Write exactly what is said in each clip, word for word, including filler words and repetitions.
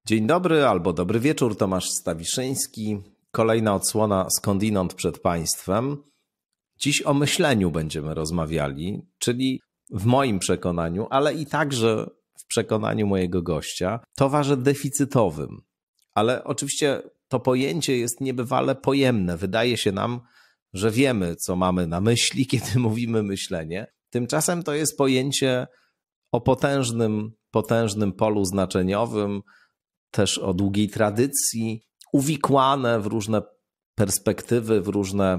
Dzień dobry albo dobry wieczór, Tomasz Stawiszyński. Kolejna odsłona skądinąd przed Państwem. Dziś o myśleniu będziemy rozmawiali, czyli w moim przekonaniu, ale i także w przekonaniu mojego gościa, towarze deficytowym. Ale oczywiście to pojęcie jest niebywale pojemne. Wydaje się nam, że wiemy, co mamy na myśli, kiedy mówimy myślenie. Tymczasem to jest pojęcie o potężnym, potężnym polu znaczeniowym, też o długiej tradycji, uwikłane w różne perspektywy, w różne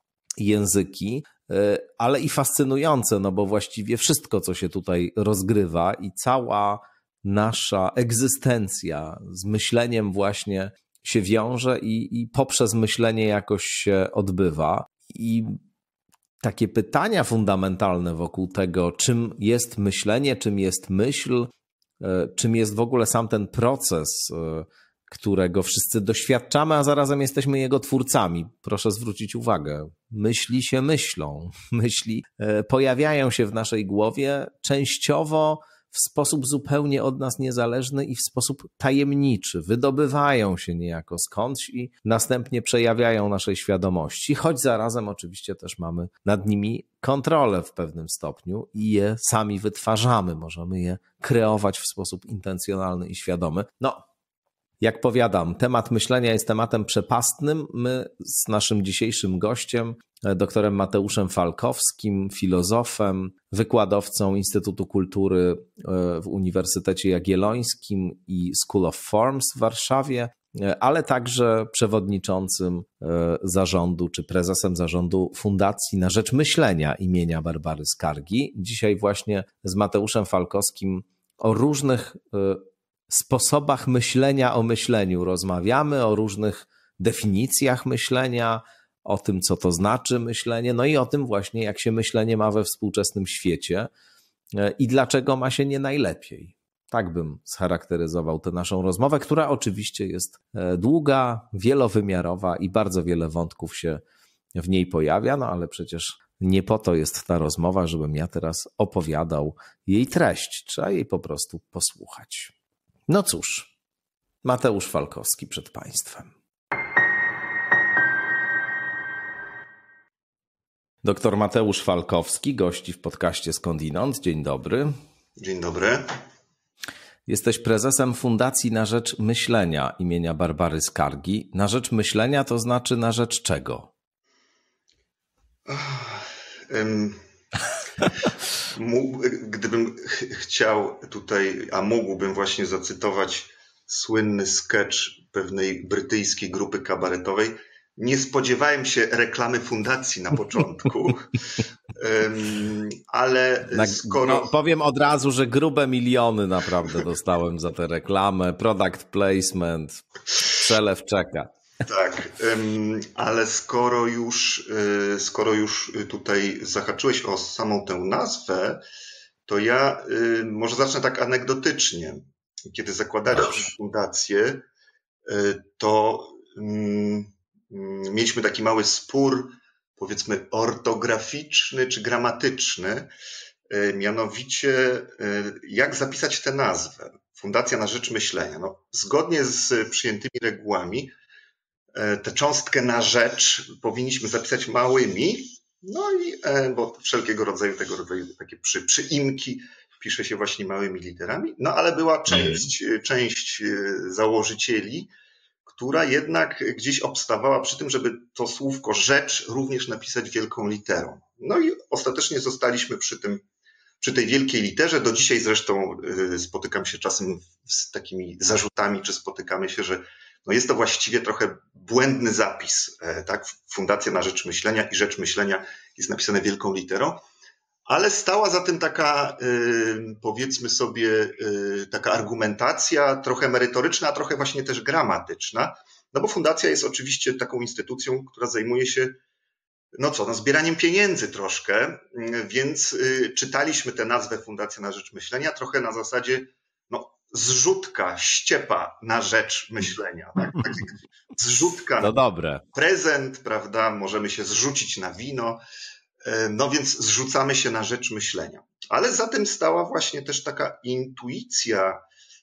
języki, ale i fascynujące, no bo właściwie wszystko, co się tutaj rozgrywa i cała nasza egzystencja z myśleniem właśnie się wiąże i, i poprzez myślenie jakoś się odbywa. I takie pytania fundamentalne wokół tego, czym jest myślenie, czym jest myśl, czym jest w ogóle sam ten proces, którego wszyscy doświadczamy, a zarazem jesteśmy jego twórcami. Proszę zwrócić uwagę, myśli się myślą, myśli pojawiają się w naszej głowie częściowo w sposób zupełnie od nas niezależny i w sposób tajemniczy. Wydobywają się niejako skądś i następnie przejawiają naszej świadomości, choć zarazem oczywiście też mamy nad nimi kontrolę w pewnym stopniu i je sami wytwarzamy. Możemy je kreować w sposób intencjonalny i świadomy. No, jak powiadam, temat myślenia jest tematem przepastnym. My z naszym dzisiejszym gościem, doktorem Mateuszem Falkowskim, filozofem, wykładowcą Instytutu Kultury w Uniwersytecie Jagiellońskim i School of Forms w Warszawie, ale także przewodniczącym zarządu czy prezesem zarządu Fundacji na Rzecz Myślenia imienia Barbary Skargi. Dzisiaj właśnie z Mateuszem Falkowskim o różnych sposobach myślenia o myśleniu rozmawiamy, o różnych definicjach myślenia, o tym, co to znaczy myślenie, no i o tym właśnie, jak się myślenie ma we współczesnym świecie i dlaczego ma się nie najlepiej. Tak bym scharakteryzował tę naszą rozmowę, która oczywiście jest długa, wielowymiarowa i bardzo wiele wątków się w niej pojawia, no ale przecież nie po to jest ta rozmowa, żebym ja teraz opowiadał jej treść. Trzeba jej po prostu posłuchać. No cóż, Mateusz Falkowski przed Państwem. Doktor Mateusz Falkowski gości w podcaście Skądinąd. Dzień dobry. Dzień dobry. Jesteś prezesem Fundacji na Rzecz Myślenia imienia Barbary Skargi. Na rzecz myślenia to znaczy na rzecz czego? Um, gdybym chciał tutaj, a mógłbym właśnie zacytować słynny sketch pewnej brytyjskiej grupy kabaretowej, nie spodziewałem się reklamy fundacji na początku, ale skoro... No, powiem od razu, że grube miliony naprawdę dostałem za tę reklamę, product placement, przelew czeka. Tak, ale skoro już, skoro już tutaj zahaczyłeś o samą tę nazwę, to ja może zacznę tak anegdotycznie. Kiedy zakładaliśmy fundację, to mieliśmy taki mały spór, powiedzmy ortograficzny czy gramatyczny, mianowicie jak zapisać tę nazwę. Fundacja na Rzecz Myślenia. No, zgodnie z przyjętymi regułami tę cząstkę na rzecz powinniśmy zapisać małymi, no i bo wszelkiego rodzaju tego rodzaju takie przy, przyimki pisze się właśnie małymi literami, no ale była część, mm. część założycieli, która jednak gdzieś obstawała przy tym, żeby to słówko rzecz również napisać wielką literą. No i ostatecznie zostaliśmy przy tym, przy tej wielkiej literze. Do dzisiaj zresztą spotykam się czasem z takimi zarzutami, czy spotykamy się, że no jest to właściwie trochę błędny zapis, tak? Fundacja na Rzecz Myślenia i Rzecz Myślenia jest napisane wielką literą, ale stała za tym taka, powiedzmy sobie, taka argumentacja trochę merytoryczna, a trochę właśnie też gramatyczna, no bo fundacja jest oczywiście taką instytucją, która zajmuje się, no co, no zbieraniem pieniędzy troszkę, więc czytaliśmy tę nazwę Fundacja na Rzecz Myślenia trochę na zasadzie, no zrzutka, ściepa na rzecz myślenia. Tak? Tak zrzutka, to dobre. Prezent, prawda, możemy się zrzucić na wino, no więc zrzucamy się na rzecz myślenia. Ale za tym stała właśnie też taka intuicja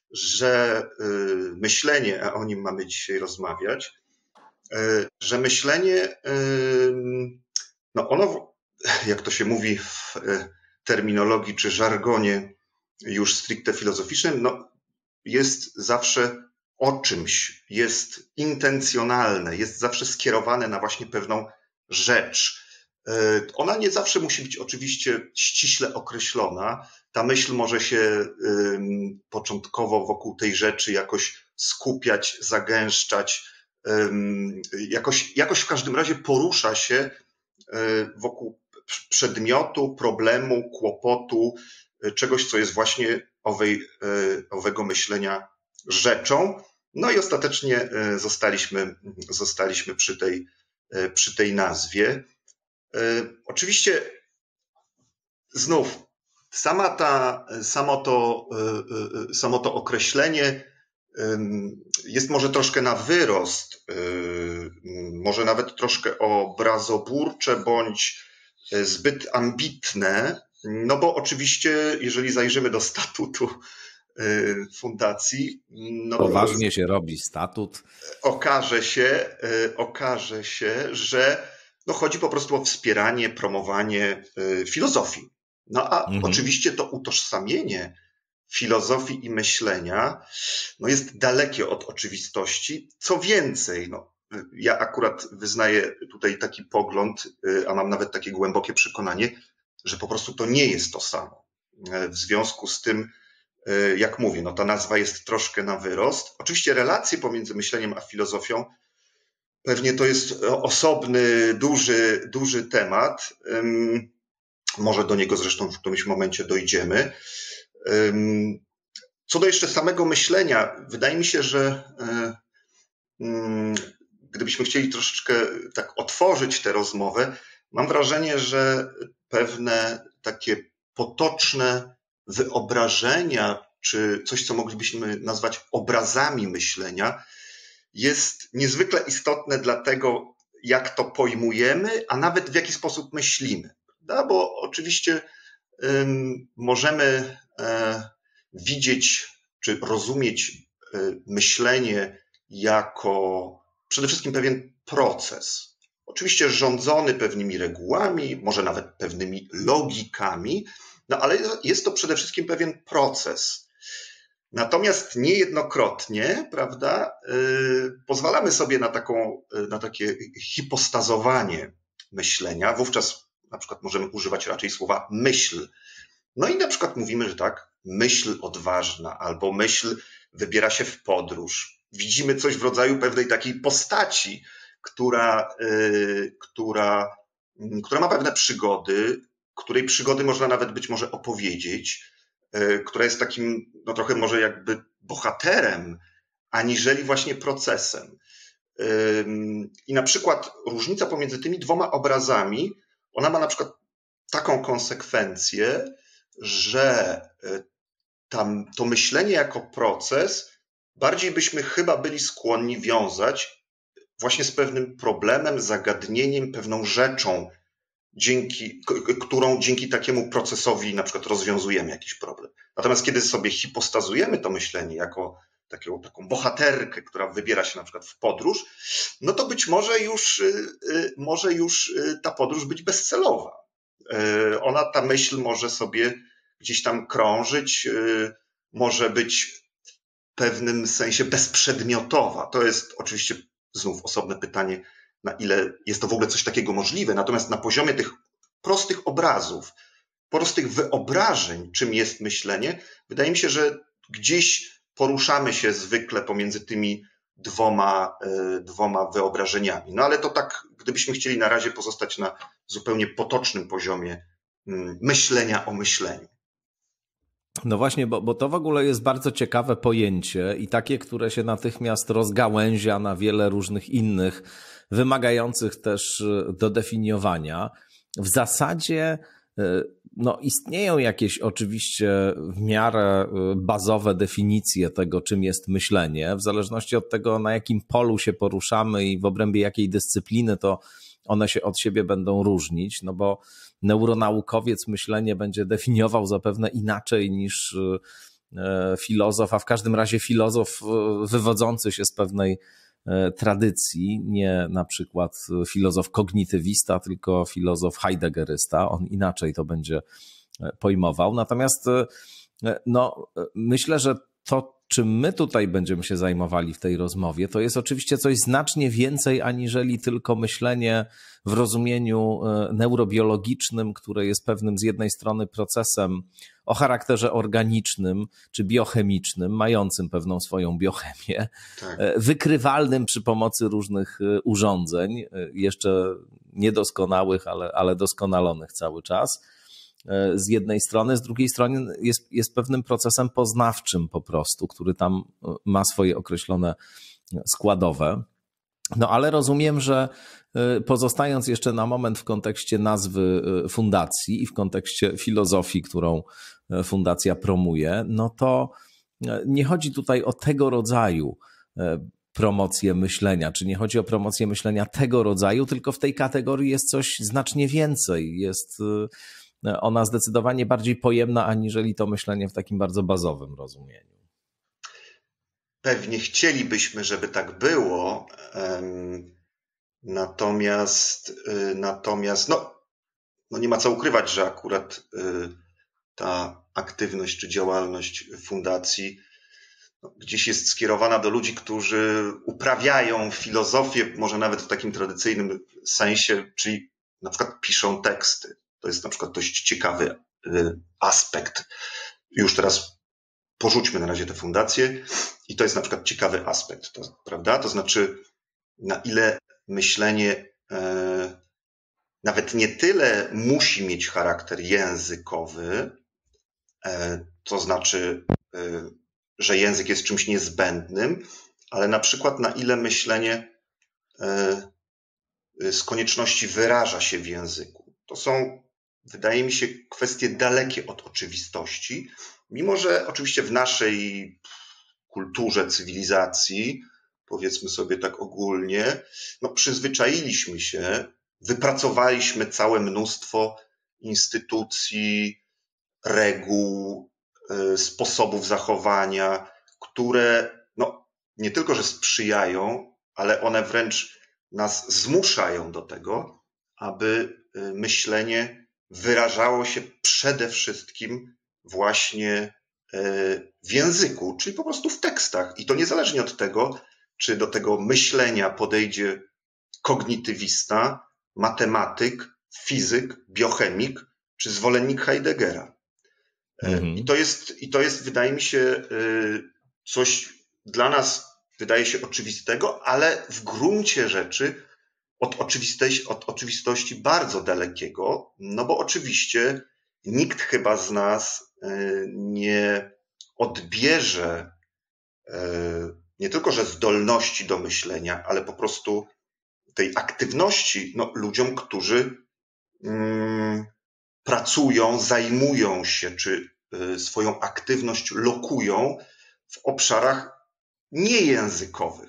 że myślenie, a o nim mamy dzisiaj rozmawiać, że myślenie, no ono, jak to się mówi w terminologii czy żargonie już stricte filozoficznym, no jest zawsze o czymś, jest intencjonalne, jest zawsze skierowane na właśnie pewną rzecz. Ona nie zawsze musi być oczywiście ściśle określona. Ta myśl może się początkowo wokół tej rzeczy jakoś skupiać, zagęszczać, jakoś, jakoś w każdym razie porusza się wokół przedmiotu, problemu, kłopotu, czegoś, co jest właśnie owej, owego myślenia rzeczą. No i ostatecznie zostaliśmy, zostaliśmy przy tej, przy tej nazwie. Oczywiście znów sama ta, samo, to, samo to określenie jest może troszkę na wyrost, może nawet troszkę obrazoburcze bądź zbyt ambitne, no bo oczywiście jeżeli zajrzymy do statutu fundacji, no poważnie się robi statut. Okaże się, okaże się, że no chodzi po prostu o wspieranie, promowanie filozofii. No a mhm. oczywiście to utożsamienie filozofii i myślenia no jest dalekie od oczywistości. Co więcej, no, ja akurat wyznaję tutaj taki pogląd, a mam nawet takie głębokie przekonanie, że po prostu to nie jest to samo. W związku z tym, jak mówię, no ta nazwa jest troszkę na wyrost. Oczywiście relacje pomiędzy myśleniem a filozofią, pewnie to jest osobny, duży, duży temat. Może do niego zresztą w którymś momencie dojdziemy. Co do jeszcze samego myślenia, wydaje mi się, że gdybyśmy chcieli troszeczkę tak otworzyć tę rozmowę, mam wrażenie, że pewne takie potoczne wyobrażenia, czy coś, co moglibyśmy nazwać obrazami myślenia, jest niezwykle istotne dla tego, jak to pojmujemy, a nawet w jaki sposób myślimy. Prawda? Bo oczywiście um, możemy e, widzieć, czy rozumieć e, myślenie jako przede wszystkim pewien proces. Oczywiście rządzony pewnymi regułami, może nawet pewnymi logikami, no ale jest to przede wszystkim pewien proces. Natomiast niejednokrotnie, prawda, yy, pozwalamy sobie na, taką, na takie hipostazowanie myślenia. Wówczas na przykład możemy używać raczej słowa myśl. No i na przykład mówimy, że tak, myśl odważna albo myśl wybiera się w podróż. Widzimy coś w rodzaju pewnej takiej postaci, która, yy, która, yy, która ma pewne przygody, której przygody można nawet być może opowiedzieć, yy, która jest takim, no trochę może jakby bohaterem, aniżeli właśnie procesem. Yy, I na przykład różnica pomiędzy tymi dwoma obrazami, ona ma na przykład taką konsekwencję, że tam to myślenie jako proces bardziej byśmy chyba byli skłonni wiązać właśnie z pewnym problemem, zagadnieniem, pewną rzeczą, dzięki, którą dzięki takiemu procesowi na przykład rozwiązujemy jakiś problem. Natomiast kiedy sobie hipostazujemy to myślenie jako taką, taką bohaterkę, która wybiera się na przykład w podróż, no to być może już, może już ta podróż być bezcelowa. Ona, ta myśl może sobie gdzieś tam krążyć, może być w pewnym sensie bezprzedmiotowa. To jest oczywiście znów osobne pytanie, na ile jest to w ogóle coś takiego możliwe. Natomiast na poziomie tych prostych obrazów, prostych wyobrażeń, czym jest myślenie, wydaje mi się, że gdzieś poruszamy się zwykle pomiędzy tymi dwoma, dwoma wyobrażeniami. No ale to tak, gdybyśmy chcieli na razie pozostać na zupełnie potocznym poziomie myślenia o myśleniu. No właśnie, bo, bo to w ogóle jest bardzo ciekawe pojęcie i takie, które się natychmiast rozgałęzia na wiele różnych innych, wymagających też dodefiniowania. W zasadzie no, istnieją jakieś oczywiście w miarę bazowe definicje tego, czym jest myślenie. W zależności od tego, na jakim polu się poruszamy i w obrębie jakiej dyscypliny, to one się od siebie będą różnić, no bo neuronaukowiec myślenie będzie definiował zapewne inaczej niż filozof, a w każdym razie filozof wywodzący się z pewnej tradycji, nie na przykład filozof kognitywista, tylko filozof heideggerysta. On inaczej to będzie pojmował. Natomiast no, myślę, że to, czym my tutaj będziemy się zajmowali w tej rozmowie, to jest oczywiście coś znacznie więcej aniżeli tylko myślenie w rozumieniu neurobiologicznym, które jest pewnym z jednej strony procesem o charakterze organicznym czy biochemicznym, mającym pewną swoją biochemię, tak, wykrywalnym przy pomocy różnych urządzeń, jeszcze niedoskonałych, ale, ale doskonalonych cały czas. Z jednej strony, z drugiej strony jest, jest pewnym procesem poznawczym po prostu, który tam ma swoje określone składowe. No ale rozumiem, że pozostając jeszcze na moment w kontekście nazwy fundacji i w kontekście filozofii, którą fundacja promuje, no to nie chodzi tutaj o tego rodzaju promocję myślenia, czy nie chodzi o promocję myślenia tego rodzaju, tylko w tej kategorii jest coś znacznie więcej. Jest ona zdecydowanie bardziej pojemna, aniżeli to myślenie w takim bardzo bazowym rozumieniu. Pewnie chcielibyśmy, żeby tak było, natomiast, natomiast no, no nie ma co ukrywać, że akurat ta aktywność czy działalność fundacji no, gdzieś jest skierowana do ludzi, którzy uprawiają filozofię, może nawet w takim tradycyjnym sensie, czyli na przykład piszą teksty. To jest na przykład dość ciekawy aspekt. Już teraz porzućmy na razie tę fundację i to jest na przykład ciekawy aspekt, to, prawda? To znaczy, na ile myślenie e, nawet nie tyle musi mieć charakter językowy, e, to znaczy, e, że język jest czymś niezbędnym, ale na przykład na ile myślenie e, z konieczności wyraża się w języku. To są, wydaje mi się, kwestie dalekie od oczywistości, mimo że oczywiście w naszej kulturze, cywilizacji, powiedzmy sobie tak ogólnie, no przyzwyczailiśmy się, wypracowaliśmy całe mnóstwo instytucji, reguł, sposobów zachowania, które no, nie tylko, że sprzyjają, ale one wręcz nas zmuszają do tego, aby myślenie wyrażało się przede wszystkim właśnie w języku, czyli po prostu w tekstach. I to niezależnie od tego, czy do tego myślenia podejdzie kognitywista, matematyk, fizyk, biochemik, czy zwolennik Heideggera. Mhm. I to jest, i to jest, wydaje mi się, coś dla nas, wydaje się oczywistego, ale w gruncie rzeczy od oczywistości, od oczywistości bardzo dalekiego, no bo oczywiście nikt chyba z nas nie odbierze nie tylko, że zdolności do myślenia, ale po prostu tej aktywności no, ludziom, którzy mm, pracują, zajmują się, czy swoją aktywność lokują w obszarach niejęzykowych.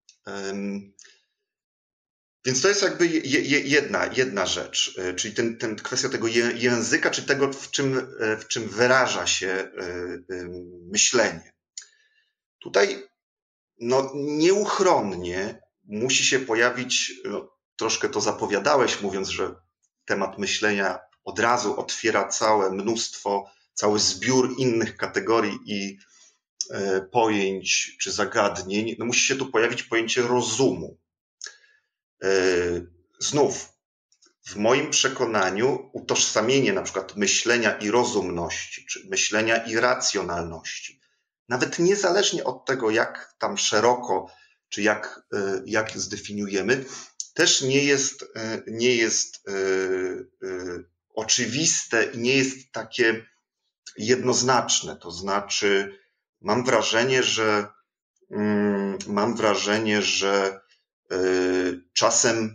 Więc to jest jakby jedna, jedna rzecz, czyli ten, ten kwestia tego języka, czy tego, w czym, w czym wyraża się myślenie. Tutaj no, nieuchronnie musi się pojawić, no, troszkę to zapowiadałeś, mówiąc, że temat myślenia od razu otwiera całe mnóstwo, cały zbiór innych kategorii i pojęć czy zagadnień. No, musi się tu pojawić pojęcie rozumu. Znów, w moim przekonaniu utożsamienie na przykład myślenia i rozumności, czy myślenia i racjonalności, nawet niezależnie od tego, jak tam szeroko, czy jak, jak zdefiniujemy, też nie jest, nie jest oczywiste i nie jest takie jednoznaczne. To znaczy, mam wrażenie, że mam wrażenie, że czasem,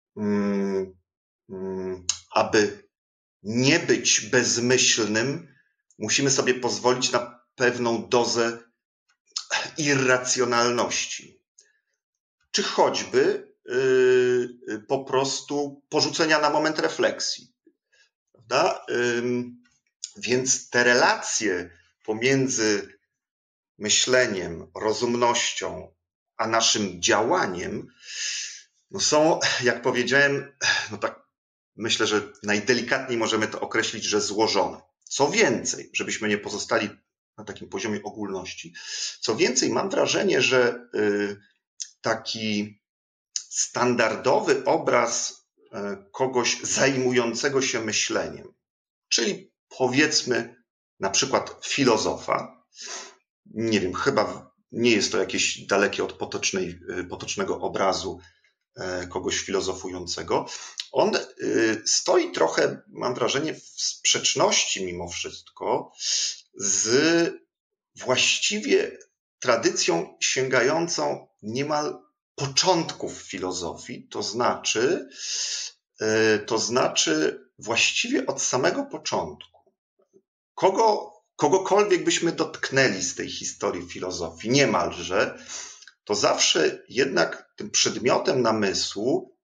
aby nie być bezmyślnym, musimy sobie pozwolić na pewną dozę irracjonalności. Czy choćby po prostu porzucenia na moment refleksji. Prawda? Więc te relacje pomiędzy myśleniem, rozumnością, a naszym działaniem, no są, jak powiedziałem, no tak myślę, że najdelikatniej możemy to określić, że złożone. Co więcej, żebyśmy nie pozostali na takim poziomie ogólności, co więcej, mam wrażenie, że taki standardowy obraz kogoś zajmującego się myśleniem, czyli powiedzmy na przykład filozofa, nie wiem, chyba nie jest to jakieś dalekie od potocznej, potocznego obrazu kogoś filozofującego. On stoi trochę, mam wrażenie, w sprzeczności mimo wszystko z właściwie tradycją sięgającą niemal początków filozofii, to znaczy, to znaczy właściwie od samego początku. Kogo, kogokolwiek byśmy dotknęli z tej historii filozofii, niemalże, to zawsze jednak tym przedmiotem namysłu,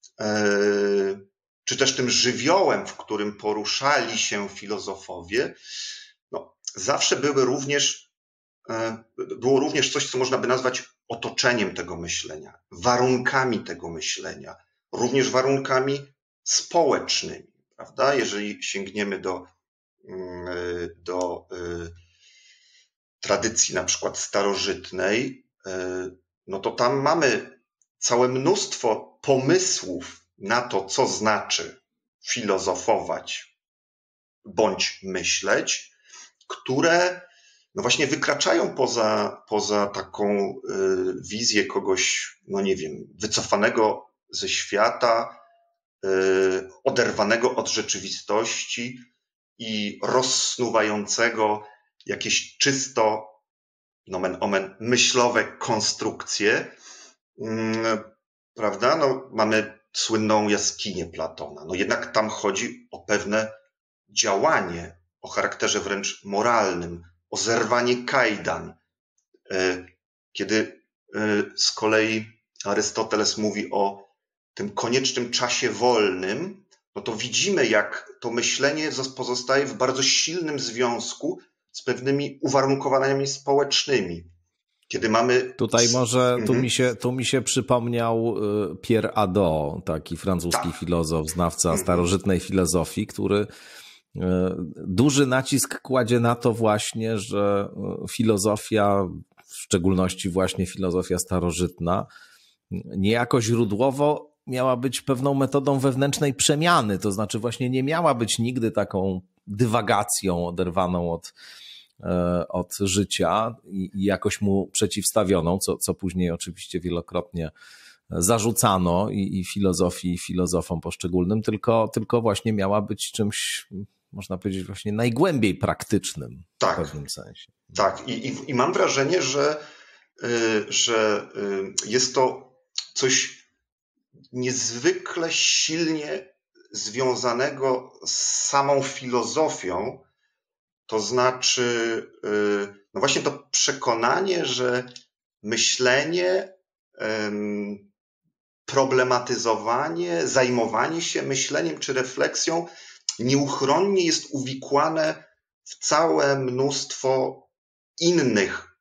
czy też tym żywiołem, w którym poruszali się filozofowie, no, zawsze były również, było również coś, co można by nazwać otoczeniem tego myślenia, warunkami tego myślenia, również warunkami społecznymi, prawda? Jeżeli sięgniemy do, do tradycji na przykład starożytnej, no to tam mamy całe mnóstwo pomysłów na to, co znaczy filozofować bądź myśleć, które no właśnie wykraczają poza, poza taką wizję kogoś, no nie wiem, wycofanego ze świata, oderwanego od rzeczywistości i rozsnuwającego jakieś czysto, nomen omen, myślowe konstrukcje, prawda? No, mamy słynną jaskinię Platona. No jednak tam chodzi o pewne działanie o charakterze wręcz moralnym, o zerwanie kajdan. Kiedy z kolei Arystoteles mówi o tym koniecznym czasie wolnym, no to widzimy, jak to myślenie pozostaje w bardzo silnym związku z pewnymi uwarunkowaniami społecznymi. Kiedy mamy... Tutaj może, tu mi się, tu mi się przypomniał Pierre Hadot, taki francuski tak. filozof, znawca starożytnej filozofii, który duży nacisk kładzie na to właśnie, że filozofia, w szczególności właśnie filozofia starożytna, niejako źródłowo miała być pewną metodą wewnętrznej przemiany, to znaczy właśnie nie miała być nigdy taką dywagacją oderwaną od, od życia i jakoś mu przeciwstawioną, co, co później oczywiście wielokrotnie zarzucano i, i filozofii, i filozofom poszczególnym, tylko, tylko właśnie miała być czymś, można powiedzieć, właśnie najgłębiej praktycznym tak, w pewnym sensie. Tak, i, i, i mam wrażenie, że, że jest to coś niezwykle silnie związanego z samą filozofią, to znaczy no właśnie to przekonanie, że myślenie, problematyzowanie, zajmowanie się myśleniem czy refleksją nieuchronnie jest uwikłane w całe mnóstwo innych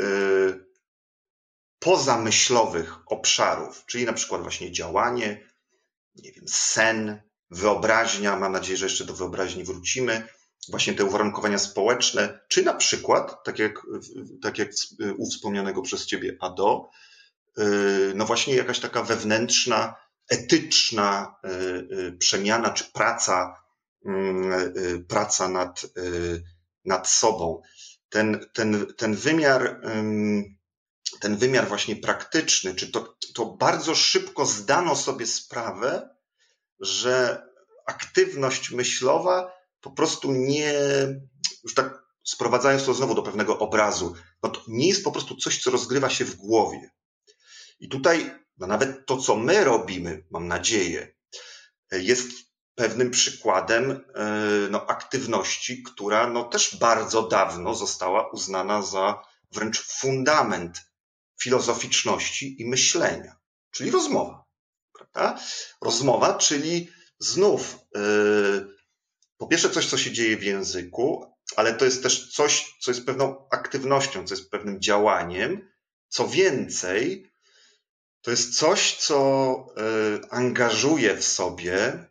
pozamyślowych obszarów, czyli na przykład właśnie działanie, nie wiem, sen, wyobraźnia, mam nadzieję, że jeszcze do wyobraźni wrócimy, właśnie te uwarunkowania społeczne, czy na przykład, tak jak, tak jak u wspomnianego przez ciebie Hadot, no właśnie jakaś taka wewnętrzna, etyczna przemiana, czy praca, praca nad, nad sobą. Ten, ten, ten wymiar, ten wymiar właśnie praktyczny, czy to, to bardzo szybko zdano sobie sprawę, że aktywność myślowa po prostu nie, już tak sprowadzając to znowu do pewnego obrazu, no to nie jest po prostu coś, co rozgrywa się w głowie. I tutaj no nawet to, co my robimy, mam nadzieję, jest pewnym przykładem no, aktywności, która no, też bardzo dawno została uznana za wręcz fundament filozoficzności i myślenia, czyli rozmowa. Prawda? Rozmowa, czyli znów yy, po pierwsze coś, co się dzieje w języku, ale to jest też coś, co jest pewną aktywnością, co jest pewnym działaniem. Co więcej, to jest coś, co angażuje w sobie,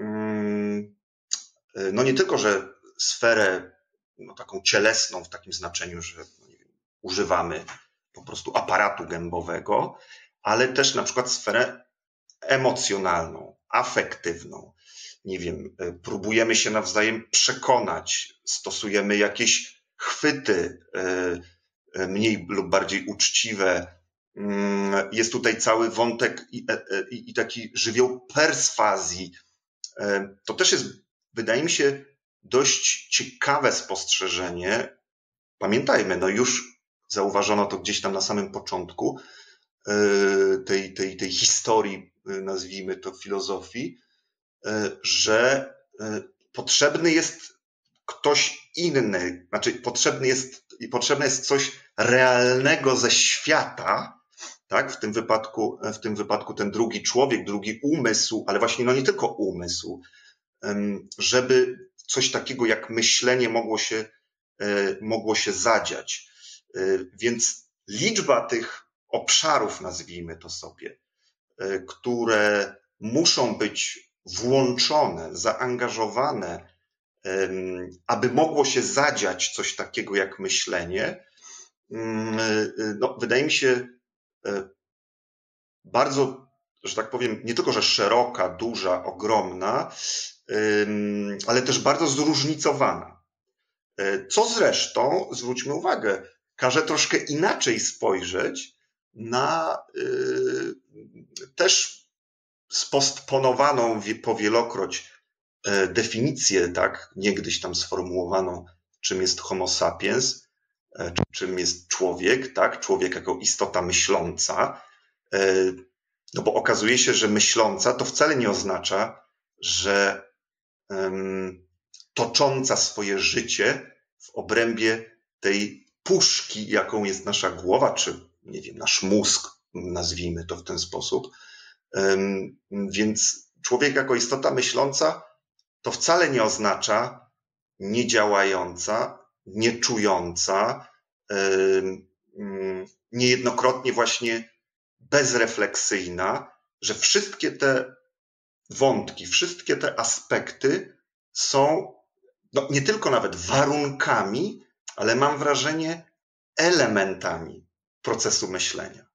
no nie tylko, że sferę no, taką cielesną w takim znaczeniu, że no nie wiem, używamy po prostu aparatu gębowego, ale też na przykład sferę emocjonalną, afektywną. Nie wiem, próbujemy się nawzajem przekonać, stosujemy jakieś chwyty mniej lub bardziej uczciwe. Jest tutaj cały wątek i, i, i taki żywioł perswazji. To też jest, wydaje mi się, dość ciekawe spostrzeżenie. Pamiętajmy, no już zauważono to gdzieś tam na samym początku tej, tej, tej historii, nazwijmy to filozofii, że potrzebny jest ktoś inny, znaczy potrzebny jest, potrzebne jest coś realnego ze świata, tak? W tym wypadku, w tym wypadku ten drugi człowiek, drugi umysł, ale właśnie no nie tylko umysł, żeby coś takiego jak myślenie mogło się, mogło się zadziać. Więc liczba tych obszarów, nazwijmy to sobie, które muszą być włączone, zaangażowane, aby mogło się zadziać coś takiego jak myślenie, no, wydaje mi się bardzo, że tak powiem, nie tylko, że szeroka, duża, ogromna, ale też bardzo zróżnicowana. Co zresztą, zwróćmy uwagę, każe troszkę inaczej spojrzeć na też spostponowaną powielokroć definicję, tak, niegdyś tam sformułowaną, czym jest homo sapiens, czym jest człowiek, tak, człowiek jako istota myśląca, no bo okazuje się, że myśląca to wcale nie oznacza, że um, tocząca swoje życie w obrębie tej puszki, jaką jest nasza głowa, czy nie wiem, nasz mózg, nazwijmy to w ten sposób. Um, więc człowiek jako istota myśląca to wcale nie oznacza niedziałająca, nieczująca, um, um, niejednokrotnie właśnie bezrefleksyjna, że wszystkie te wątki, wszystkie te aspekty są no, nie tylko nawet warunkami, ale mam wrażenie elementami procesu myślenia.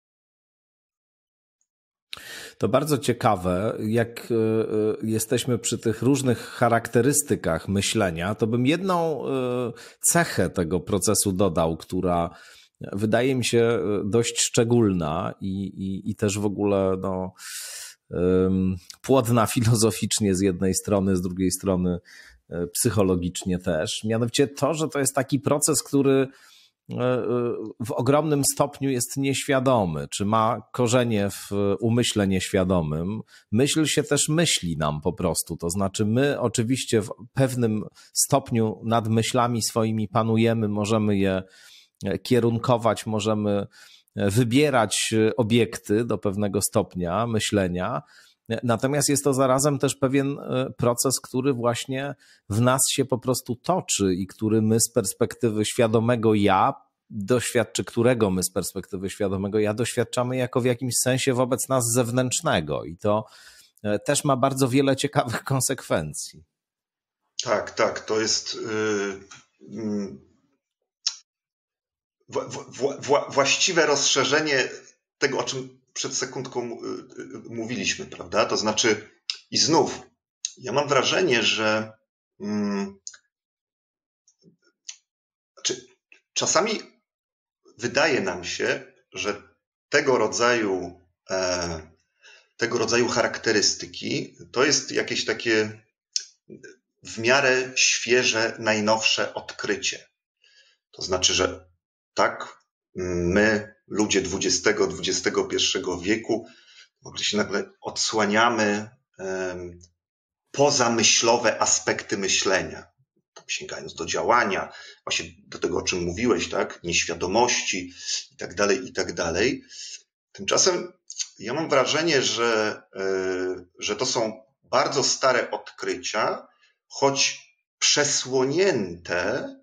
To bardzo ciekawe, jak jesteśmy przy tych różnych charakterystykach myślenia, to bym jedną cechę tego procesu dodał, która wydaje mi się dość szczególna i, i, i też w ogóle no, płodna filozoficznie z jednej strony, z drugiej strony psychologicznie też. Mianowicie to, że to jest taki proces, który w ogromnym stopniu jest nieświadomy, czy ma korzenie w umyśle nieświadomym. Myśl się też myśli nam po prostu, to znaczy my oczywiście w pewnym stopniu nad myślami swoimi panujemy, możemy je kierunkować, możemy wybierać obiekty do pewnego stopnia myślenia, natomiast jest to zarazem też pewien proces, który właśnie w nas się po prostu toczy i który my z perspektywy świadomego ja, doświadczy którego my z perspektywy świadomego ja doświadczamy jako w jakimś sensie wobec nas zewnętrznego i to też ma bardzo wiele ciekawych konsekwencji. Tak, tak, to jest yy, yy, w, w, właściwe rozszerzenie tego, o czym przed sekundką mówiliśmy, prawda? To znaczy, i znów, ja mam wrażenie, że hmm, znaczy, czasami wydaje nam się, że tego rodzaju, e, tego rodzaju charakterystyki to jest jakieś takie w miarę świeże, najnowsze odkrycie. To znaczy, że tak, my, ludzie dwudziestego, dwudziestego pierwszego wieku, w ogóle się nagle odsłaniamy um, pozamyślowe aspekty myślenia, sięgając do działania, właśnie do tego, o czym mówiłeś, tak, nieświadomości i tak dalej, i tak dalej. Tymczasem ja mam wrażenie, że, yy, że to są bardzo stare odkrycia, choć przesłonięte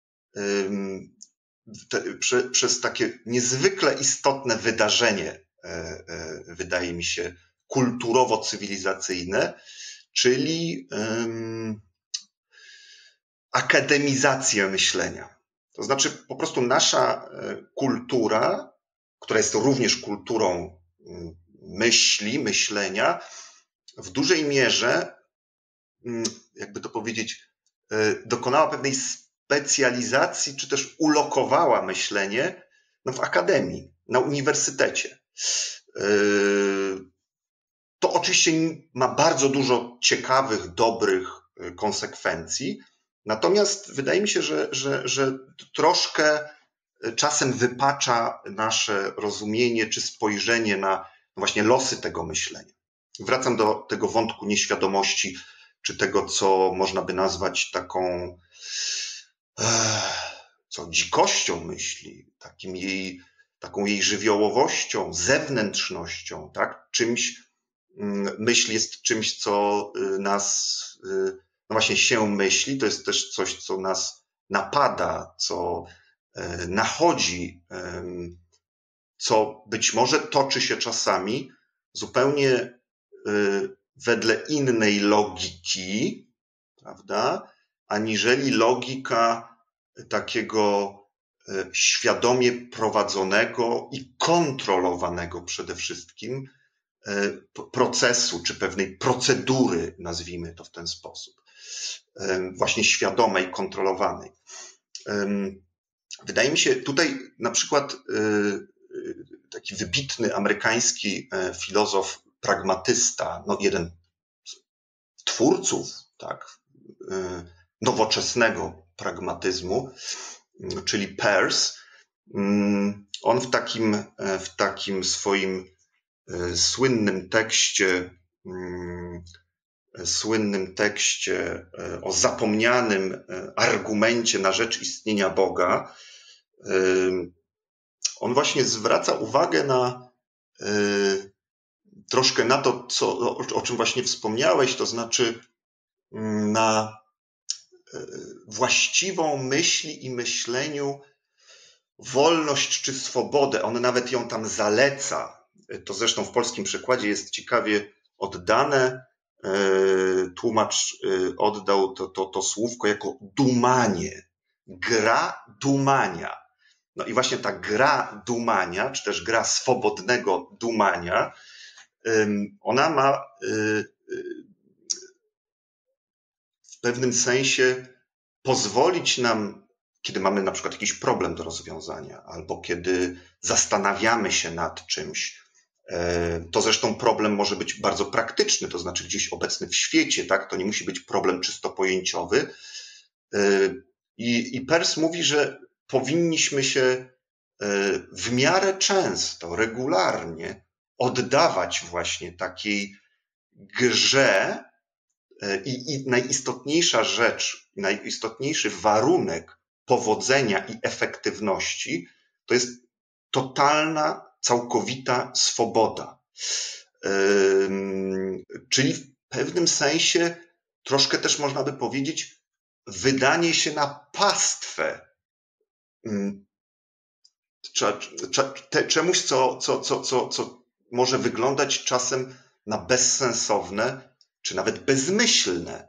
te, prze, przez takie niezwykle istotne wydarzenie, wydaje mi się, kulturowo-cywilizacyjne, czyli um, akademizację myślenia. To znaczy po prostu nasza kultura, która jest również kulturą myśli, myślenia, w dużej mierze, jakby to powiedzieć, dokonała pewnej specjalizacji, czy też ulokowała myślenie no, w akademii, na uniwersytecie. To oczywiście ma bardzo dużo ciekawych, dobrych konsekwencji, natomiast wydaje mi się, że, że, że troszkę czasem wypacza nasze rozumienie czy spojrzenie na właśnie losy tego myślenia. Wracam do tego wątku nieświadomości, czy tego, co można by nazwać taką co, dzikością myśli, takim jej, taką jej żywiołowością, zewnętrznością, tak? Czymś, myśl jest czymś, co nas, no właśnie się myśli, to jest też coś, co nas napada, co nachodzi, co być może toczy się czasami zupełnie wedle innej logiki, prawda, aniżeli logika takiego świadomie prowadzonego i kontrolowanego przede wszystkim procesu, czy pewnej procedury, nazwijmy to w ten sposób, właśnie świadomej, kontrolowanej. Wydaje mi się tutaj na przykład taki wybitny amerykański filozof, pragmatysta, no jeden z twórców, tak, nowoczesnego pragmatyzmu, czyli Peirce, on w takim, w takim swoim słynnym tekście, słynnym tekście o zapomnianym argumencie na rzecz istnienia Boga, on właśnie zwraca uwagę na troszkę na to, co, o czym właśnie wspomniałeś, to znaczy na właściwą myśli i myśleniu wolność czy swobodę. On nawet ją tam zaleca. To zresztą w polskim przekładzie jest ciekawie oddane. Tłumacz oddał to, to, to słówko jako dumanie. Gra dumania. No i właśnie ta gra dumania, czy też gra swobodnego dumania, ona ma w pewnym sensie pozwolić nam, kiedy mamy na przykład jakiś problem do rozwiązania, albo kiedy zastanawiamy się nad czymś, to zresztą problem może być bardzo praktyczny, to znaczy gdzieś obecny w świecie, tak? To nie musi być problem czysto pojęciowy. I, i Peirce mówi, że powinniśmy się w miarę często, regularnie oddawać właśnie takiej grze i, i najistotniejsza rzecz, najistotniejszy warunek powodzenia i efektywności to jest totalna, całkowita swoboda. Czyli w pewnym sensie troszkę też można by powiedzieć wydanie się na pastwę czemuś, co, co, co, co, co może wyglądać czasem na bezsensowne, czy nawet bezmyślne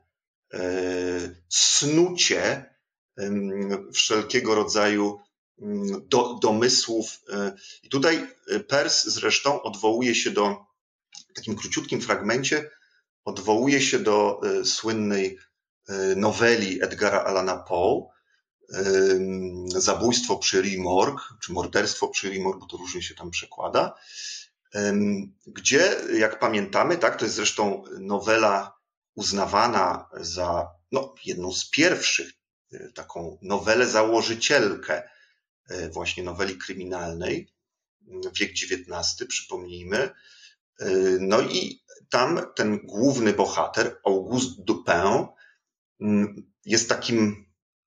snucie wszelkiego rodzaju do, domysłów. I tutaj Peirce zresztą odwołuje się do, w takim króciutkim fragmencie, odwołuje się do słynnej noweli Edgara Allana Poe, Zabójstwo przy Rue Morgue, czy Morderstwo przy Rue Morgue, bo to różnie się tam przekłada, gdzie, jak pamiętamy, tak, to jest zresztą nowela uznawana za no, jedną z pierwszych, taką nowelę założycielkę właśnie noweli kryminalnej, wiek dziewiętnasty, przypomnijmy. No i tam ten główny bohater, Auguste Dupin, jest takim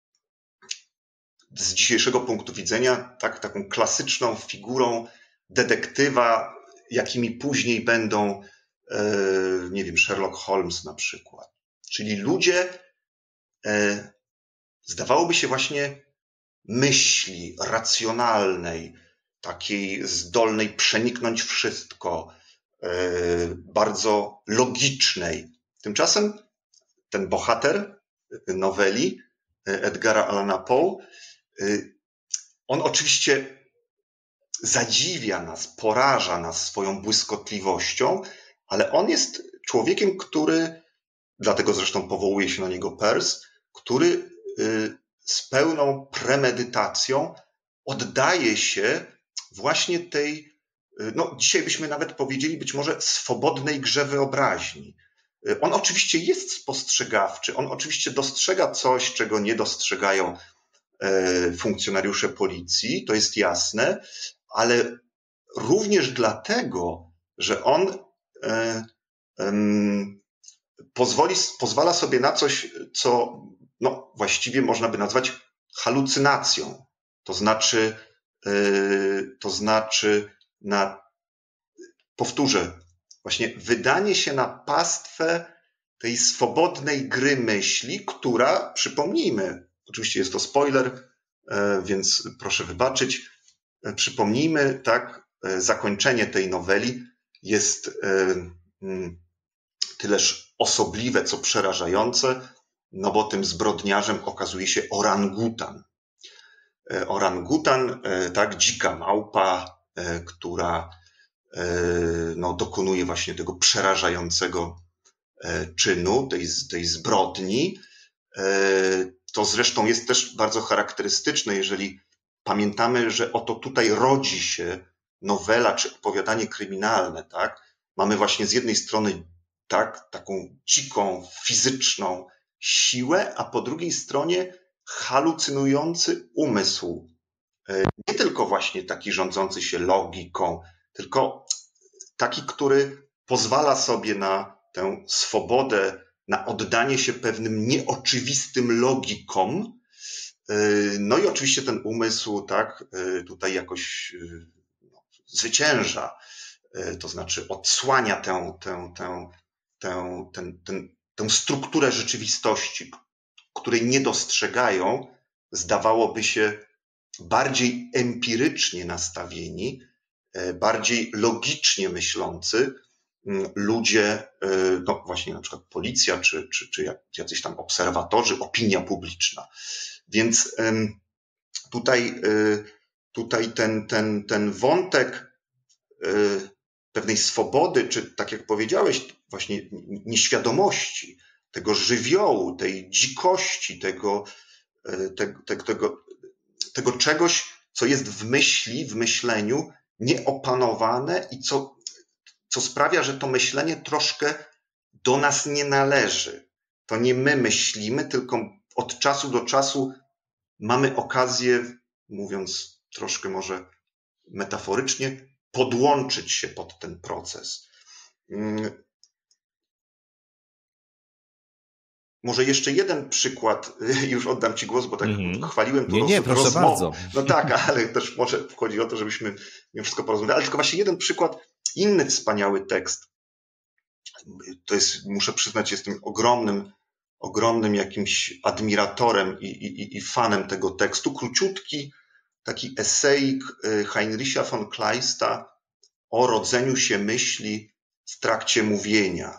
z dzisiejszego punktu widzenia tak, taką klasyczną figurą detektywa, jakimi później będą, nie wiem, Sherlock Holmes na przykład. Czyli ludzie zdawałoby się właśnie myśli racjonalnej, takiej zdolnej przeniknąć wszystko, bardzo logicznej. Tymczasem ten bohater noweli Edgara Allana Poe, on oczywiście zadziwia nas, poraża nas swoją błyskotliwością, ale on jest człowiekiem, który, dlatego zresztą powołuje się na niego Peirce, który z pełną premedytacją oddaje się właśnie tej, no dzisiaj byśmy nawet powiedzieli być może swobodnej grze wyobraźni. On oczywiście jest spostrzegawczy, on oczywiście dostrzega coś, czego nie dostrzegają funkcjonariusze policji, to jest jasne, ale również dlatego, że on e, e, pozwoli, pozwala sobie na coś, co no, właściwie można by nazwać halucynacją. To znaczy, e, to znaczy na, powtórzę, właśnie wydanie się na pastwę tej swobodnej gry myśli, która, przypomnijmy, oczywiście jest to spoiler, e, więc proszę wybaczyć, e, przypomnijmy, tak, e, zakończenie tej noweli jest e, m, tyleż osobliwe, co przerażające, no bo tym zbrodniarzem okazuje się orangutan. E, orangutan, e, tak, dzika małpa, e, która e, no, dokonuje właśnie tego przerażającego e, czynu, tej, tej zbrodni. E, To zresztą jest też bardzo charakterystyczne, jeżeli pamiętamy, że oto tutaj rodzi się nowela czy opowiadanie kryminalne, tak? Mamy właśnie z jednej strony tak, taką dziką, fizyczną siłę, a po drugiej stronie halucynujący umysł. Nie tylko właśnie taki rządzący się logiką, tylko taki, który pozwala sobie na tę swobodę, na oddanie się pewnym nieoczywistym logikom. No i oczywiście ten umysł, tak, tutaj jakoś no, zwycięża, to znaczy odsłania tę, tę, tę, tę, tę, tę, tę strukturę rzeczywistości, której nie dostrzegają, zdawałoby się, bardziej empirycznie nastawieni, bardziej logicznie myślący ludzie, no właśnie na przykład policja, czy, czy, czy jacyś tam obserwatorzy, opinia publiczna. Więc tutaj, tutaj ten, ten, ten wątek pewnej swobody, czy tak jak powiedziałeś, właśnie nieświadomości, tego żywiołu, tej dzikości, tego, tego, tego, tego czegoś, co jest w myśli, w myśleniu nieopanowane i co, co sprawia, że to myślenie troszkę do nas nie należy. To nie my myślimy, tylko od czasu do czasu mamy okazję, mówiąc troszkę może metaforycznie, podłączyć się pod ten proces. Może jeszcze jeden przykład, już oddam Ci głos, bo tak mm-hmm. chwaliłem tu nie, nie, proszę rozmowę. bardzo. No tak, ale też może chodzi o to, żebyśmy nie wszystko porozmawiali, ale tylko właśnie jeden przykład, inny wspaniały tekst. To jest, muszę przyznać, jestem ogromnym, ogromnym jakimś admiratorem i, i, i fanem tego tekstu. Króciutki taki esejik Heinricha von Kleista o rodzeniu się myśli w trakcie mówienia,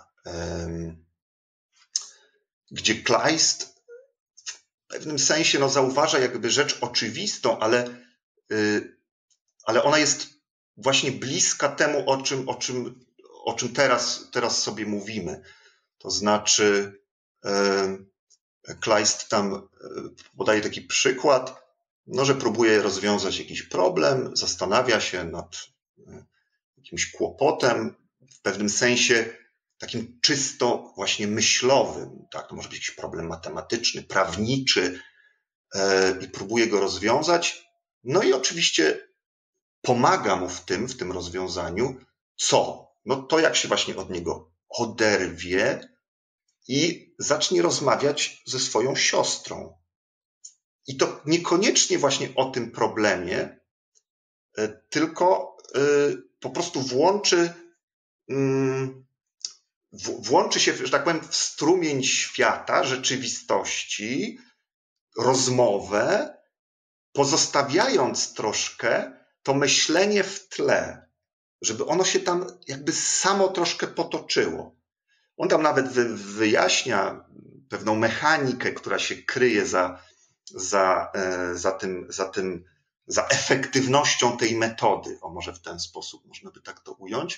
gdzie Kleist w pewnym sensie no, zauważa jakby rzecz oczywistą, ale, ale ona jest właśnie bliska temu, o czym, o czym, o czym teraz, teraz sobie mówimy. To znaczy Kleist tam podaje taki przykład, no, że próbuje rozwiązać jakiś problem, zastanawia się nad jakimś kłopotem, w pewnym sensie takim czysto właśnie myślowym, tak, to może być jakiś problem matematyczny, prawniczy e, i próbuje go rozwiązać. No i oczywiście pomaga mu w tym, w tym rozwiązaniu, co? No to jak się właśnie od niego oderwie i zacznie rozmawiać ze swoją siostrą. I to niekoniecznie właśnie o tym problemie, tylko po prostu włączy włączy się, że tak powiem, w strumień świata, rzeczywistości, rozmowę, pozostawiając troszkę to myślenie w tle, żeby ono się tam jakby samo troszkę potoczyło. On tam nawet wyjaśnia pewną mechanikę, która się kryje za, za, za, tym, za, tym, za efektywnością tej metody. O, może w ten sposób można by tak to ująć.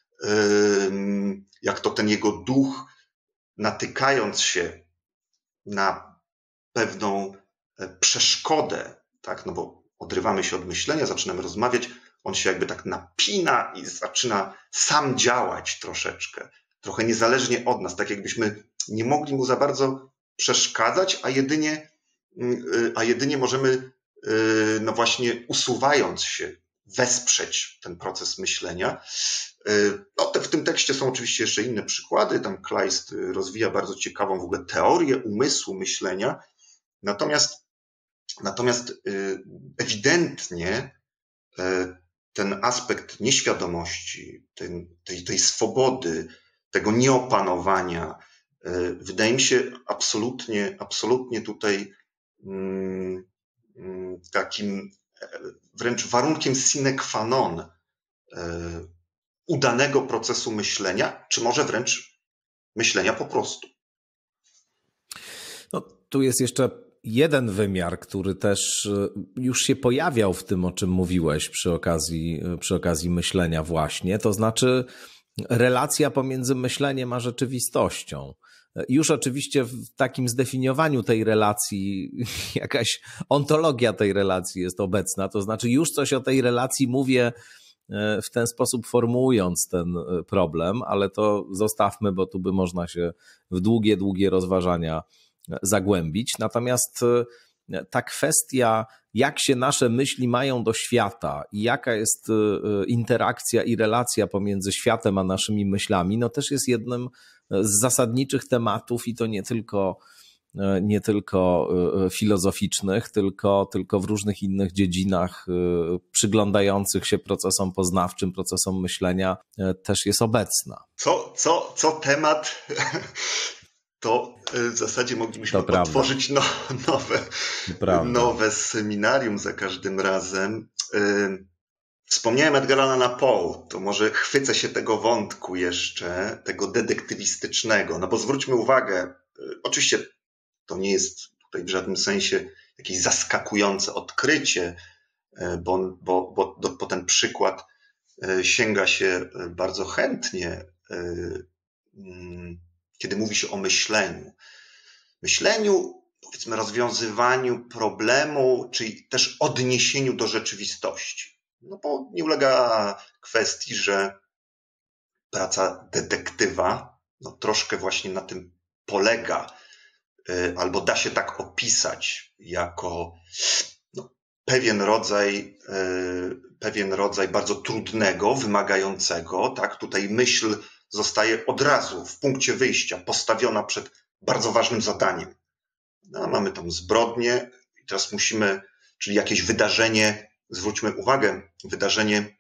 Jak to ten jego duch, natykając się na pewną przeszkodę, tak, no bo odrywamy się od myślenia, zaczynamy rozmawiać, on się jakby tak napina i zaczyna sam działać troszeczkę, trochę niezależnie od nas, tak jakbyśmy nie mogli mu za bardzo przeszkadzać, a jedynie, a jedynie możemy, no właśnie usuwając się, wesprzeć ten proces myślenia. No, te, w tym tekście są oczywiście jeszcze inne przykłady, tam Kleist rozwija bardzo ciekawą w ogóle teorię umysłu, myślenia, natomiast Natomiast ewidentnie ten aspekt nieświadomości, tej, tej, tej swobody, tego nieopanowania, wydaje mi się absolutnie, absolutnie tutaj takim wręcz warunkiem sine qua non udanego procesu myślenia, czy może wręcz myślenia po prostu. No, tu jest jeszcze jeden wymiar, który też już się pojawiał w tym, o czym mówiłeś przy okazji, przy okazji myślenia właśnie, to znaczy relacja pomiędzy myśleniem a rzeczywistością. Już oczywiście w takim zdefiniowaniu tej relacji jakaś ontologia tej relacji jest obecna, to znaczy już coś o tej relacji mówię w ten sposób formułując ten problem, ale to zostawmy, bo tu by można się w długie, długie rozważania zagłębić. Natomiast ta kwestia, jak się nasze myśli mają do świata i jaka jest interakcja i relacja pomiędzy światem a naszymi myślami, no też jest jednym z zasadniczych tematów i to nie tylko, nie tylko filozoficznych, tylko, tylko w różnych innych dziedzinach przyglądających się procesom poznawczym, procesom myślenia też jest obecna. Co, co, co temat... To w zasadzie moglibyśmy to otworzyć no, nowe, nowe seminarium za każdym razem. Wspomniałem Edgara Allana Poe, to może chwycę się tego wątku jeszcze, tego detektywistycznego, no bo zwróćmy uwagę, oczywiście to nie jest tutaj w żadnym sensie jakieś zaskakujące odkrycie, bo, bo, bo do, po ten przykład sięga się bardzo chętnie, kiedy mówi się o myśleniu. Myśleniu, powiedzmy, rozwiązywaniu problemu, czyli też odniesieniu do rzeczywistości. No bo nie ulega kwestii, że praca detektywa no, troszkę właśnie na tym polega, albo da się tak opisać jako no, pewien rodzaj, pewien rodzaj bardzo trudnego, wymagającego, tak, tutaj myśl zostaje od razu w punkcie wyjścia postawiona przed bardzo ważnym zadaniem. No, mamy tam zbrodnię i teraz musimy, czyli jakieś wydarzenie, zwróćmy uwagę, wydarzenie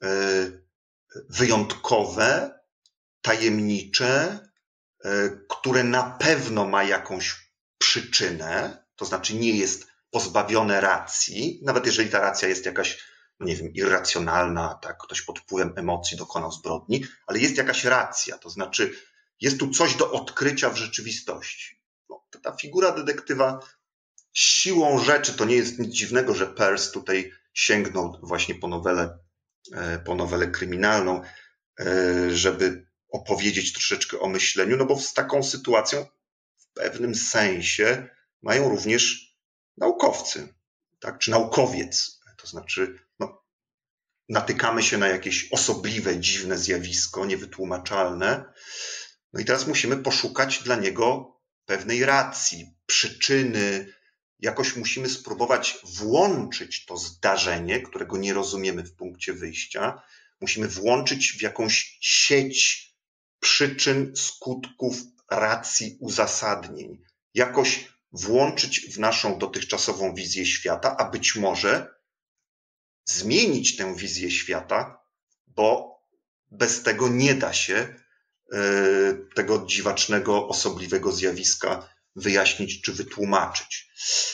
wyjątkowe, tajemnicze, które na pewno ma jakąś przyczynę, to znaczy nie jest pozbawione racji, nawet jeżeli ta racja jest jakaś, no nie wiem, irracjonalna, tak, ktoś pod wpływem emocji dokonał zbrodni, ale jest jakaś racja, to znaczy jest tu coś do odkrycia w rzeczywistości. No, to ta figura detektywa siłą rzeczy, to nie jest nic dziwnego, że Peirce tutaj sięgnął właśnie po nowelę, po nowelę kryminalną, żeby opowiedzieć troszeczkę o myśleniu, no bo z taką sytuacją w pewnym sensie mają również naukowcy, tak, czy naukowiec, to znaczy no, natykamy się na jakieś osobliwe, dziwne zjawisko, niewytłumaczalne, no i teraz musimy poszukać dla niego pewnej racji, przyczyny, jakoś musimy spróbować włączyć to zdarzenie, którego nie rozumiemy w punkcie wyjścia, musimy włączyć w jakąś sieć przyczyn, skutków, racji, uzasadnień, jakoś włączyć w naszą dotychczasową wizję świata, a być może zmienić tę wizję świata, bo bez tego nie da się tego dziwacznego, osobliwego zjawiska wyjaśnić czy wytłumaczyć.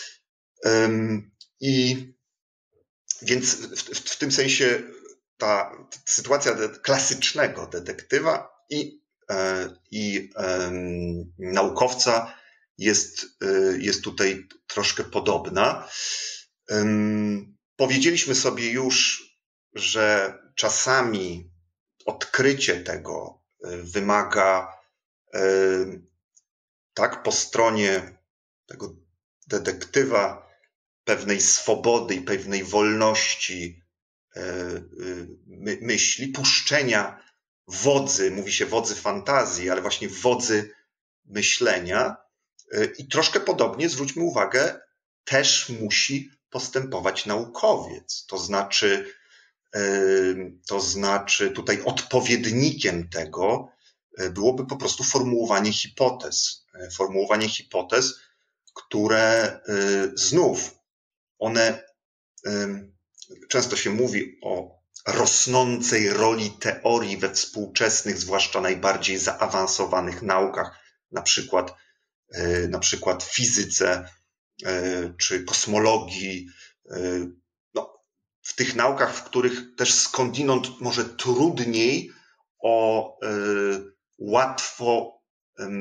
I więc w, w, w tym sensie ta sytuacja klasycznego detektywa i, i um, naukowca jest, jest tutaj troszkę podobna. Um, powiedzieliśmy sobie już, że czasami odkrycie tego wymaga um, tak po stronie tego detektywa pewnej swobody i pewnej wolności my, myśli, puszczenia wodzy, mówi się wodzy fantazji, ale właśnie wodzy myślenia. I troszkę podobnie, zwróćmy uwagę, też musi postępować naukowiec. To znaczy, to znaczy tutaj odpowiednikiem tego byłoby po prostu formułowanie hipotez. Formułowanie hipotez, które znów one, często się mówi o rosnącej roli teorii we współczesnych, zwłaszcza najbardziej zaawansowanych naukach, na przykład, na przykład fizyce czy kosmologii, no, w tych naukach, w których też skądinąd może trudniej o łatwo,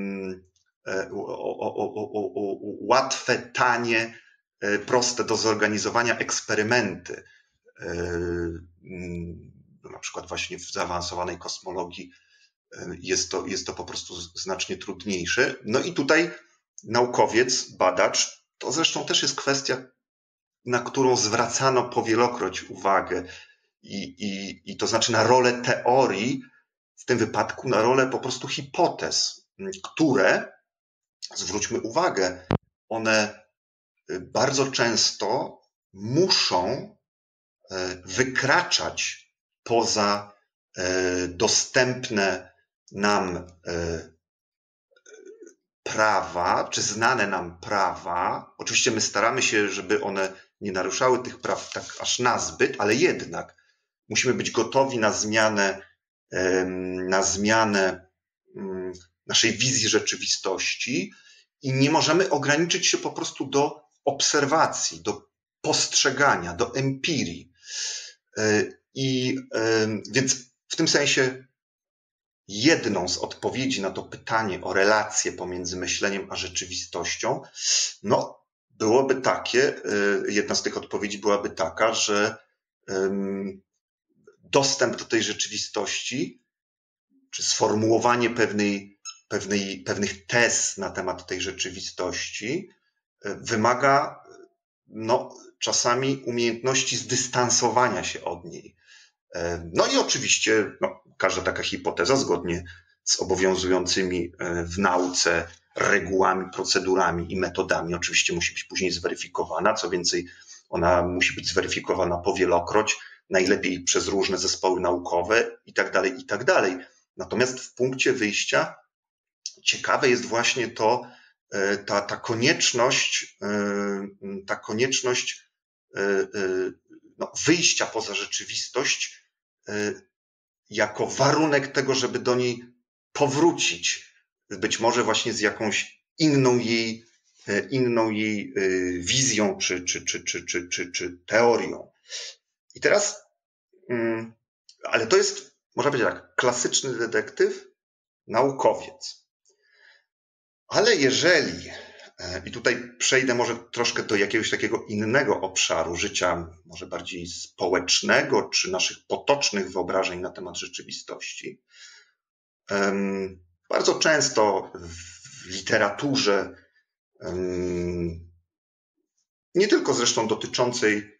o, o, o, o, o łatwe, tanie, proste do zorganizowania eksperymenty. Na przykład właśnie w zaawansowanej kosmologii jest to, jest to po prostu znacznie trudniejsze. No i tutaj naukowiec, badacz, to zresztą też jest kwestia, na którą zwracano powielokroć uwagę i, i, i to znaczy na rolę teorii, w tym wypadku na rolę po prostu hipotez, które, zwróćmy uwagę, one bardzo często muszą wykraczać poza dostępne nam prawa, czy znane nam prawa. Oczywiście my staramy się, żeby one nie naruszały tych praw tak aż nazbyt, ale jednak musimy być gotowi na zmianę, na zmianę naszej wizji rzeczywistości i nie możemy ograniczyć się po prostu do obserwacji, do postrzegania, do empirii. I więc w tym sensie jedną z odpowiedzi na to pytanie o relacje pomiędzy myśleniem a rzeczywistością, no byłoby takie, jedna z tych odpowiedzi byłaby taka, że dostęp do tej rzeczywistości, czy sformułowanie pewnej, pewnej, pewnych tez na temat tej rzeczywistości wymaga no, czasami umiejętności zdystansowania się od niej. No i oczywiście no, każda taka hipoteza zgodnie z obowiązującymi w nauce regułami, procedurami i metodami oczywiście musi być później zweryfikowana. Co więcej, ona musi być zweryfikowana powielokroć, najlepiej przez różne zespoły naukowe i tak dalej, i tak dalej. Natomiast w punkcie wyjścia ciekawe jest właśnie to, ta, ta konieczność, ta konieczność no, wyjścia poza rzeczywistość jako warunek tego, żeby do niej powrócić, być może właśnie z jakąś inną jej, inną jej wizją czy, czy, czy, czy, czy, czy, czy teorią. I teraz, ale to jest, można powiedzieć tak, klasyczny detektyw, naukowiec. Ale jeżeli, i tutaj przejdę może troszkę do jakiegoś takiego innego obszaru życia, może bardziej społecznego, czy naszych potocznych wyobrażeń na temat rzeczywistości. Bardzo często w literaturze, nie tylko zresztą dotyczącej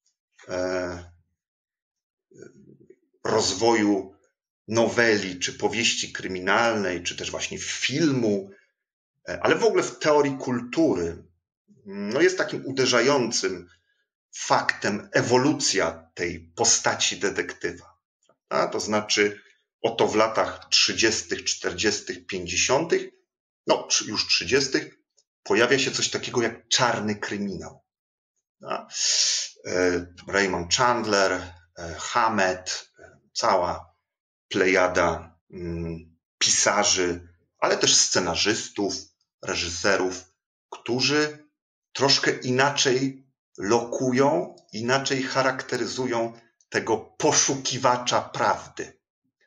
rozwoju noweli, czy powieści kryminalnej, czy też właśnie filmu, ale w ogóle w teorii kultury, no jest takim uderzającym faktem ewolucja tej postaci detektywa. A to znaczy oto w latach trzydziestych, czterdziestych, pięćdziesiątych, no już trzydziestych, pojawia się coś takiego jak czarny kryminał. A Raymond Chandler, Hammett, cała plejada pisarzy, ale też scenarzystów, reżyserów, którzy troszkę inaczej lokują, inaczej charakteryzują tego poszukiwacza prawdy.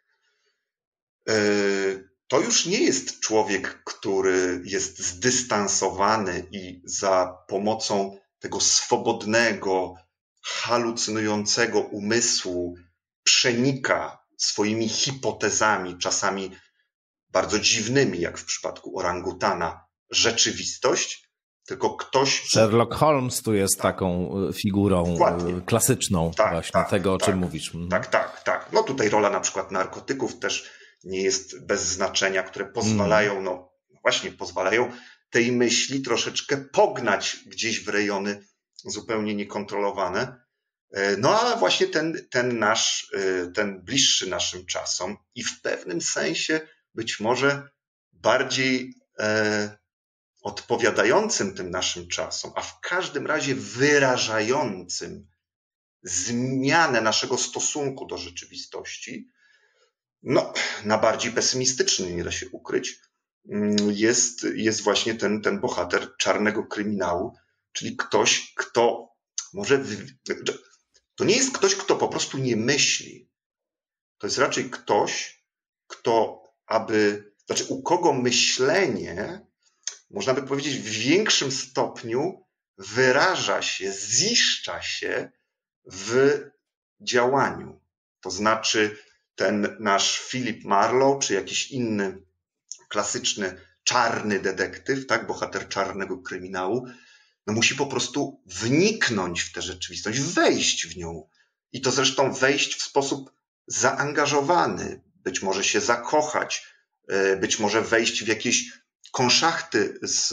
To już nie jest człowiek, który jest zdystansowany i za pomocą tego swobodnego, halucynującego umysłu przenika swoimi hipotezami, czasami bardzo dziwnymi, jak w przypadku orangutana, rzeczywistość, tylko ktoś... Sherlock Holmes tu jest taką figurą Dokładnie. klasyczną tak, właśnie tak, tego, o tak, czym mówisz. Mhm. Tak, tak, tak. No tutaj rola na przykład narkotyków też nie jest bez znaczenia, które pozwalają, mm. no właśnie pozwalają tej myśli troszeczkę pognać gdzieś w rejony zupełnie niekontrolowane. No a właśnie ten, ten nasz, ten bliższy naszym czasom i w pewnym sensie być może bardziej e, odpowiadającym tym naszym czasom, a w każdym razie wyrażającym zmianę naszego stosunku do rzeczywistości, no na bardziej pesymistyczny, nie da się ukryć, jest, jest właśnie ten, ten bohater czarnego kryminału, czyli ktoś, kto może... To nie jest ktoś, kto po prostu nie myśli. To jest raczej ktoś, kto aby, znaczy u kogo myślenie, można by powiedzieć, w większym stopniu wyraża się, ziszcza się w działaniu. To znaczy ten nasz Philip Marlowe, czy jakiś inny klasyczny czarny detektyw, tak, bohater czarnego kryminału, no musi po prostu wniknąć w tę rzeczywistość, wejść w nią. I to zresztą wejść w sposób zaangażowany, być może się zakochać, być może wejść w jakieś konszachty z,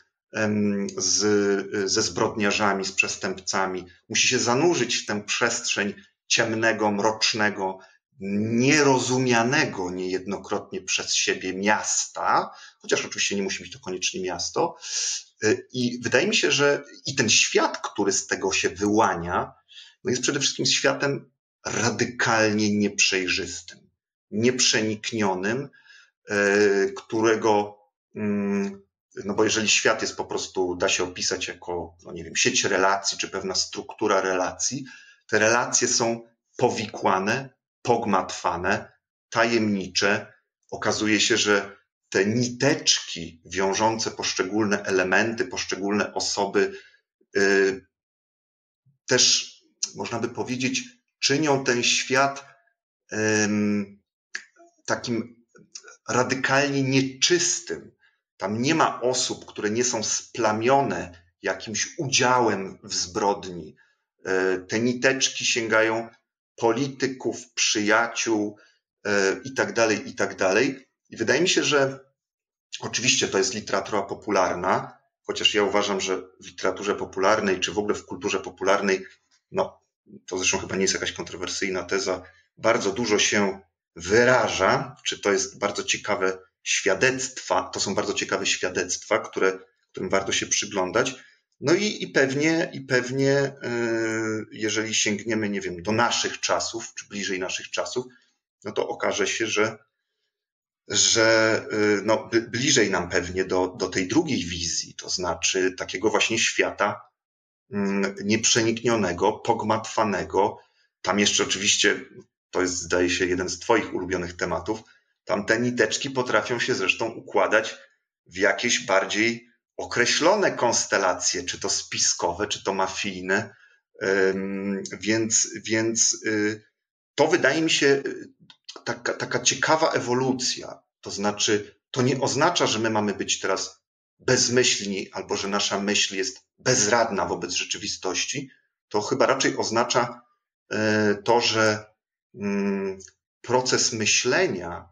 z, ze zbrodniarzami, z przestępcami. Musi się zanurzyć w tę przestrzeń ciemnego, mrocznego, nierozumianego niejednokrotnie przez siebie miasta, chociaż oczywiście nie musi być to koniecznie miasto. I wydaje mi się, że i ten świat, który z tego się wyłania, no jest przede wszystkim światem radykalnie nieprzejrzystym, nieprzeniknionym, którego, no bo jeżeli świat jest po prostu, da się opisać jako, no nie wiem, sieć relacji, czy pewna struktura relacji, te relacje są powikłane, pogmatwane, tajemnicze. Okazuje się, że te niteczki wiążące poszczególne elementy, poszczególne osoby yy, też, można by powiedzieć, czynią ten świat yy, takim radykalnie nieczystym. Tam nie ma osób, które nie są splamione jakimś udziałem w zbrodni. Yy, te niteczki sięgają polityków, przyjaciół yy, i tak dalej, i tak dalej. I wydaje mi się, że oczywiście to jest literatura popularna, chociaż ja uważam, że w literaturze popularnej, czy w ogóle w kulturze popularnej, no to zresztą chyba nie jest jakaś kontrowersyjna teza, bardzo dużo się wyraża, czy to jest bardzo ciekawe świadectwa, to są bardzo ciekawe świadectwa, które, którym warto się przyglądać. No i, i pewnie, i pewnie, jeżeli sięgniemy, nie wiem, do naszych czasów, czy bliżej naszych czasów, no to okaże się, że że no, bliżej nam pewnie do, do tej drugiej wizji, to znaczy takiego właśnie świata nieprzeniknionego, pogmatwanego. Tam jeszcze oczywiście, to jest zdaje się jeden z twoich ulubionych tematów, tam te niteczki potrafią się zresztą układać w jakieś bardziej określone konstelacje, czy to spiskowe, czy to mafijne, więc, więc to wydaje mi się Taka, taka ciekawa ewolucja, to znaczy to nie oznacza, że my mamy być teraz bezmyślni albo że nasza myśl jest bezradna wobec rzeczywistości, to chyba raczej oznacza to, że proces myślenia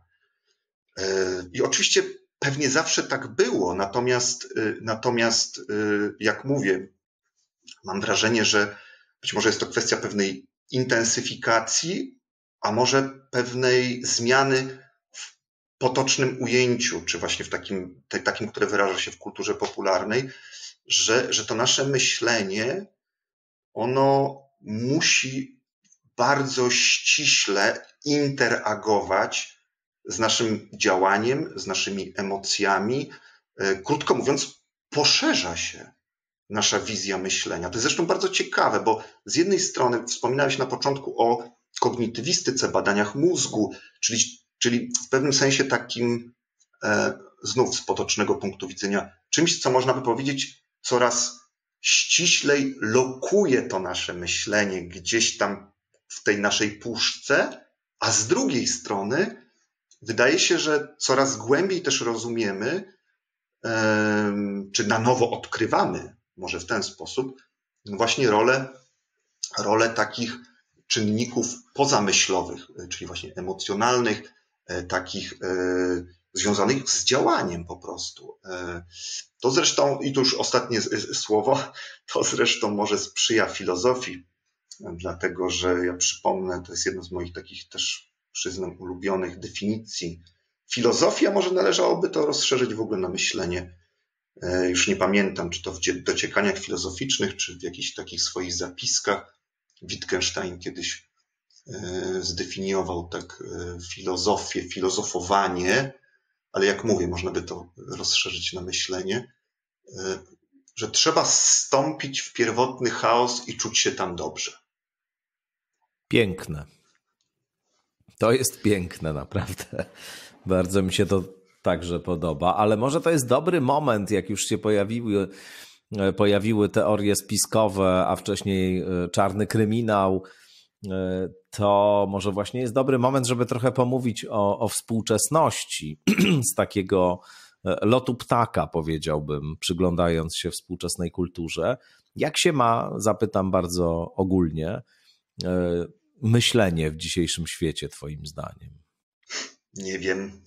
i oczywiście pewnie zawsze tak było, natomiast, natomiast jak mówię, mam wrażenie, że być może jest to kwestia pewnej intensyfikacji, a może pewnej zmiany w potocznym ujęciu, czy właśnie w takim, takim, które wyraża się w kulturze popularnej, że, że to nasze myślenie, ono musi bardzo ściśle interagować z naszym działaniem, z naszymi emocjami. Krótko mówiąc, poszerza się nasza wizja myślenia. To jest zresztą bardzo ciekawe, bo z jednej strony wspominałeś na początku o kognitywistyce, badaniach mózgu, czyli, czyli w pewnym sensie takim, e, znów z potocznego punktu widzenia, czymś, co można by powiedzieć, coraz ściślej lokuje to nasze myślenie gdzieś tam w tej naszej puszce, a z drugiej strony wydaje się, że coraz głębiej też rozumiemy, e, czy na nowo odkrywamy, może w ten sposób, właśnie rolę, rolę takich czynników pozamyślowych, czyli właśnie emocjonalnych, takich związanych z działaniem po prostu. To zresztą, i tu już ostatnie słowo, to zresztą może sprzyja filozofii, dlatego że ja przypomnę, to jest jedna z moich takich też, przyznam, ulubionych definicji filozofii, a może należałoby to rozszerzyć w ogóle na myślenie. Już nie pamiętam, czy to w dociekaniach filozoficznych, czy w jakichś takich swoich zapiskach. Wittgenstein kiedyś zdefiniował tak filozofię, filozofowanie, ale jak mówię, można by to rozszerzyć na myślenie, że trzeba zstąpić w pierwotny chaos i czuć się tam dobrze. Piękne. To jest piękne, naprawdę. Bardzo mi się to także podoba, ale może to jest dobry moment, jak już się pojawiły, pojawiły teorie spiskowe, a wcześniej czarny kryminał, to może właśnie jest dobry moment, żeby trochę pomówić o, o współczesności z takiego lotu ptaka, powiedziałbym, przyglądając się współczesnej kulturze. Jak się ma, zapytam bardzo ogólnie, myślenie w dzisiejszym świecie, twoim zdaniem? Nie wiem.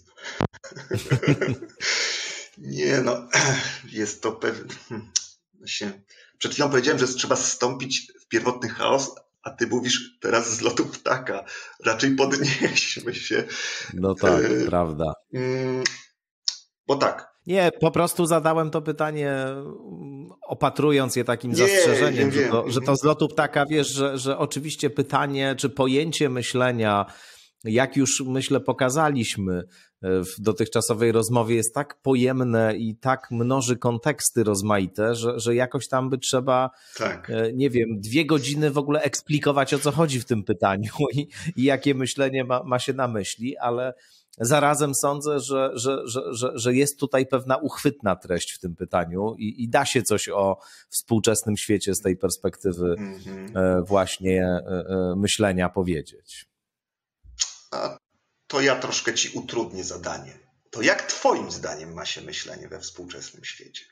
Nie no, jest to pewne. Przed chwilą powiedziałem, że trzeba zstąpić w pierwotny chaos, a ty mówisz teraz z lotu ptaka. Raczej podnieśmy się. No tak, e... prawda. Bo tak. Nie, po prostu zadałem to pytanie, opatrując je takim nie, zastrzeżeniem, wiem, że, to, że to z lotu ptaka, wiesz, że, że oczywiście pytanie, czy pojęcie myślenia, jak już myślę pokazaliśmy w dotychczasowej rozmowie, jest tak pojemne i tak mnoży konteksty rozmaite, że, że jakoś tam by trzeba, tak. nie wiem, dwie godziny w ogóle eksplikować, o co chodzi w tym pytaniu i, i jakie myślenie ma, ma się na myśli, ale zarazem sądzę, że, że, że, że, że jest tutaj pewna uchwytna treść w tym pytaniu i, i da się coś o współczesnym świecie z tej perspektywy mm-hmm. właśnie myślenia powiedzieć. A to ja troszkę ci utrudnię zadanie. To jak twoim zdaniem ma się myślenie we współczesnym świecie?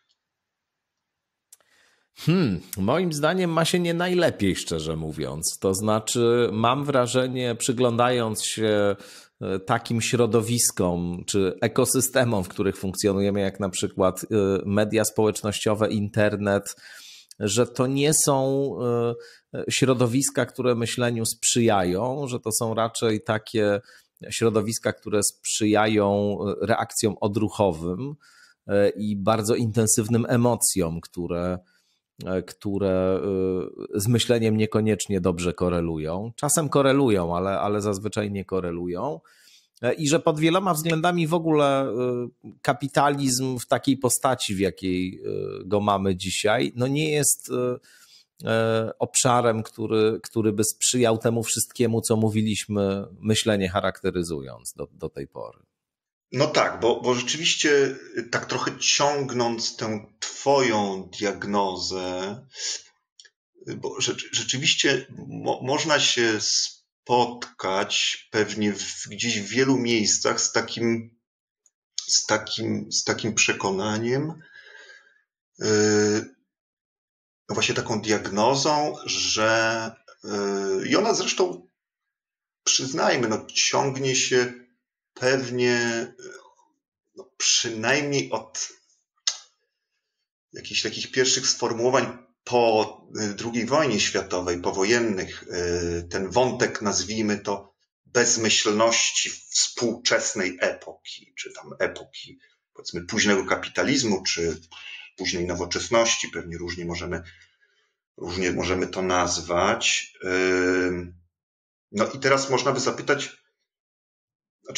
Hmm, moim zdaniem ma się nie najlepiej, szczerze mówiąc. To znaczy mam wrażenie, przyglądając się takim środowiskom czy ekosystemom, w których funkcjonujemy, jak na przykład media społecznościowe, internet, że to nie są środowiska, które myśleniu sprzyjają, że to są raczej takie środowiska, które sprzyjają reakcjom odruchowym i bardzo intensywnym emocjom, które, które z myśleniem niekoniecznie dobrze korelują. Czasem korelują, ale, ale zazwyczaj nie korelują. I że pod wieloma względami w ogóle kapitalizm w takiej postaci, w jakiej go mamy dzisiaj, no nie jest obszarem, który, który by sprzyjał temu wszystkiemu, co mówiliśmy, myślenie charakteryzując do, do tej pory. No tak, bo, bo rzeczywiście tak trochę ciągnąc tę twoją diagnozę, bo rzecz, rzeczywiście mo, można się spotkać pewnie w, gdzieś w wielu miejscach z takim, z takim, z takim przekonaniem, yy, no właśnie taką diagnozą, że yy, i ona zresztą, przyznajmy, no, ciągnie się pewnie no, przynajmniej od jakichś takich pierwszych sformułowań po drugiej wojnie światowej, powojennych, ten wątek, nazwijmy to, bezmyślności współczesnej epoki, czy tam epoki, powiedzmy, późnego kapitalizmu, czy późnej nowoczesności, pewnie różnie możemy, różnie możemy to nazwać. No i teraz można by zapytać, znaczy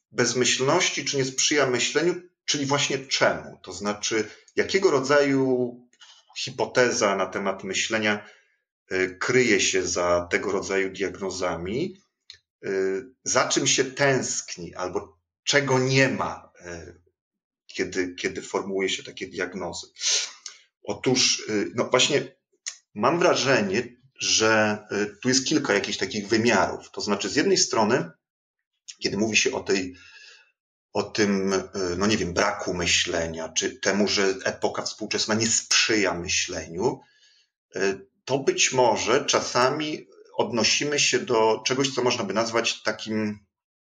bezmyślności, czy nie sprzyja myśleniu, czyli właśnie czemu? To znaczy, jakiego rodzaju hipoteza na temat myślenia kryje się za tego rodzaju diagnozami, za czym się tęskni, albo czego nie ma, kiedy, kiedy formułuje się takie diagnozy. Otóż, no właśnie, mam wrażenie, że tu jest kilka jakichś takich wymiarów. To znaczy, z jednej strony, kiedy mówi się o tej, o tym, no nie wiem, braku myślenia, czy temu, że epoka współczesna nie sprzyja myśleniu, to być może czasami odnosimy się do czegoś, co można by nazwać takim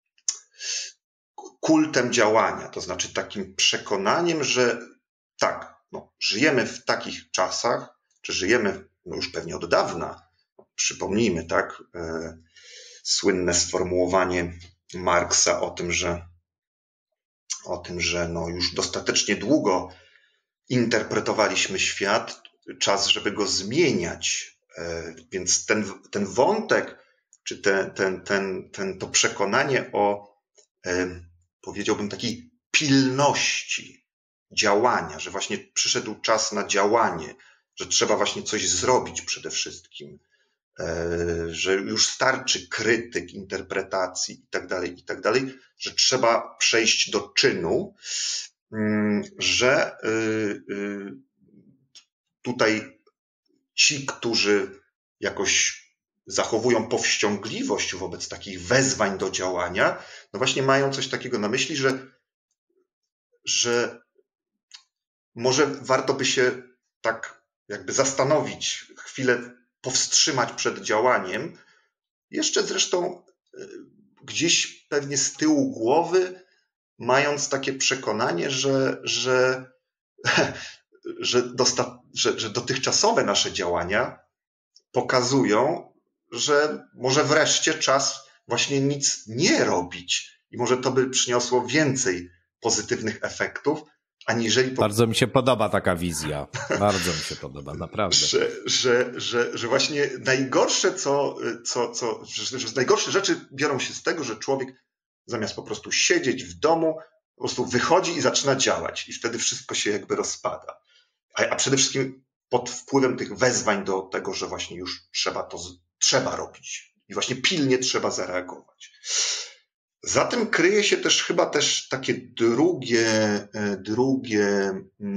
kultem działania, to znaczy takim przekonaniem, że tak, no, żyjemy w takich czasach, czy żyjemy no już pewnie od dawna. Przypomnijmy, tak, e, słynne sformułowanie Marksa o tym, że o tym, że no już dostatecznie długo interpretowaliśmy świat, czas, żeby go zmieniać. E, więc ten, ten wątek, czy ten, ten, ten, ten, to przekonanie o, e, powiedziałbym, takiej pilności działania, że właśnie przyszedł czas na działanie, że trzeba właśnie coś zrobić przede wszystkim, że już starczy krytyk, interpretacji i tak dalej, i tak dalej, że trzeba przejść do czynu, że tutaj ci, którzy jakoś zachowują powściągliwość wobec takich wezwań do działania, no właśnie mają coś takiego na myśli, że, że może warto by się tak jakby zastanowić, chwilę powstrzymać przed działaniem. Jeszcze zresztą gdzieś pewnie z tyłu głowy, mając takie przekonanie, że, że, że, dosta, że, że dotychczasowe nasze działania pokazują, że może wreszcie czas właśnie nic nie robić i może to by przyniosło więcej pozytywnych efektów, aniżeli... Bardzo mi się podoba taka wizja. Bardzo mi się podoba, naprawdę. Że, że, że, że właśnie najgorsze, co, co, co, że, że najgorsze rzeczy biorą się z tego, że człowiek zamiast po prostu siedzieć w domu, po prostu wychodzi i zaczyna działać i wtedy wszystko się jakby rozpada. A, a przede wszystkim pod wpływem tych wezwań do tego, że właśnie już trzeba to trzeba robić i właśnie pilnie trzeba zareagować. Za tym kryje się też chyba też takie drugie, drugie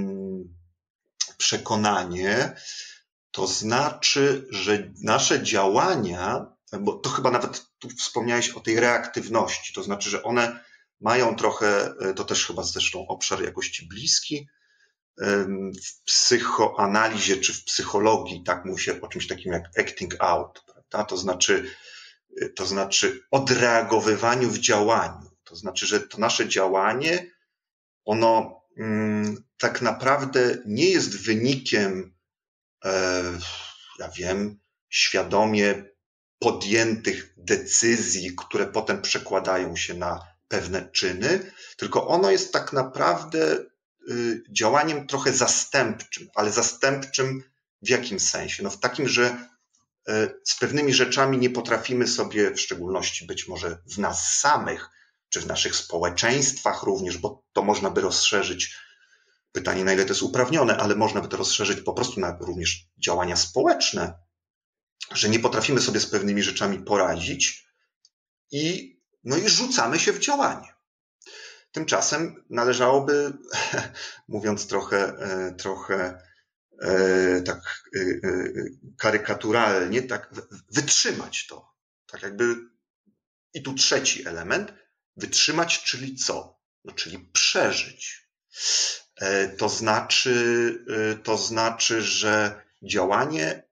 przekonanie, to znaczy, że nasze działania, bo to chyba nawet tu wspomniałeś o tej reaktywności, to znaczy, że one mają trochę, to też chyba zresztą obszar jakości bliski, w psychoanalizie czy w psychologii, tak mówi się o czymś takim jak acting out, prawda? To znaczy, to znaczy odreagowywaniu w działaniu. To znaczy, że to nasze działanie, ono mm, tak naprawdę nie jest wynikiem, e, ja wiem, świadomie podjętych decyzji, które potem przekładają się na pewne czyny, tylko ono jest tak naprawdę y, działaniem trochę zastępczym, ale zastępczym w jakim sensie? No w takim, że z pewnymi rzeczami nie potrafimy sobie, w szczególności być może w nas samych, czy w naszych społeczeństwach również, bo to można by rozszerzyć, pytanie na ile to jest uprawnione, ale można by to rozszerzyć po prostu na również działania społeczne, że nie potrafimy sobie z pewnymi rzeczami poradzić i, no i rzucamy się w działanie. Tymczasem należałoby, mówiąc trochę, trochę tak karykaturalnie, tak wytrzymać to. Tak jakby i tu trzeci element, wytrzymać, czyli co? No, czyli przeżyć. To znaczy, to znaczy, że działanie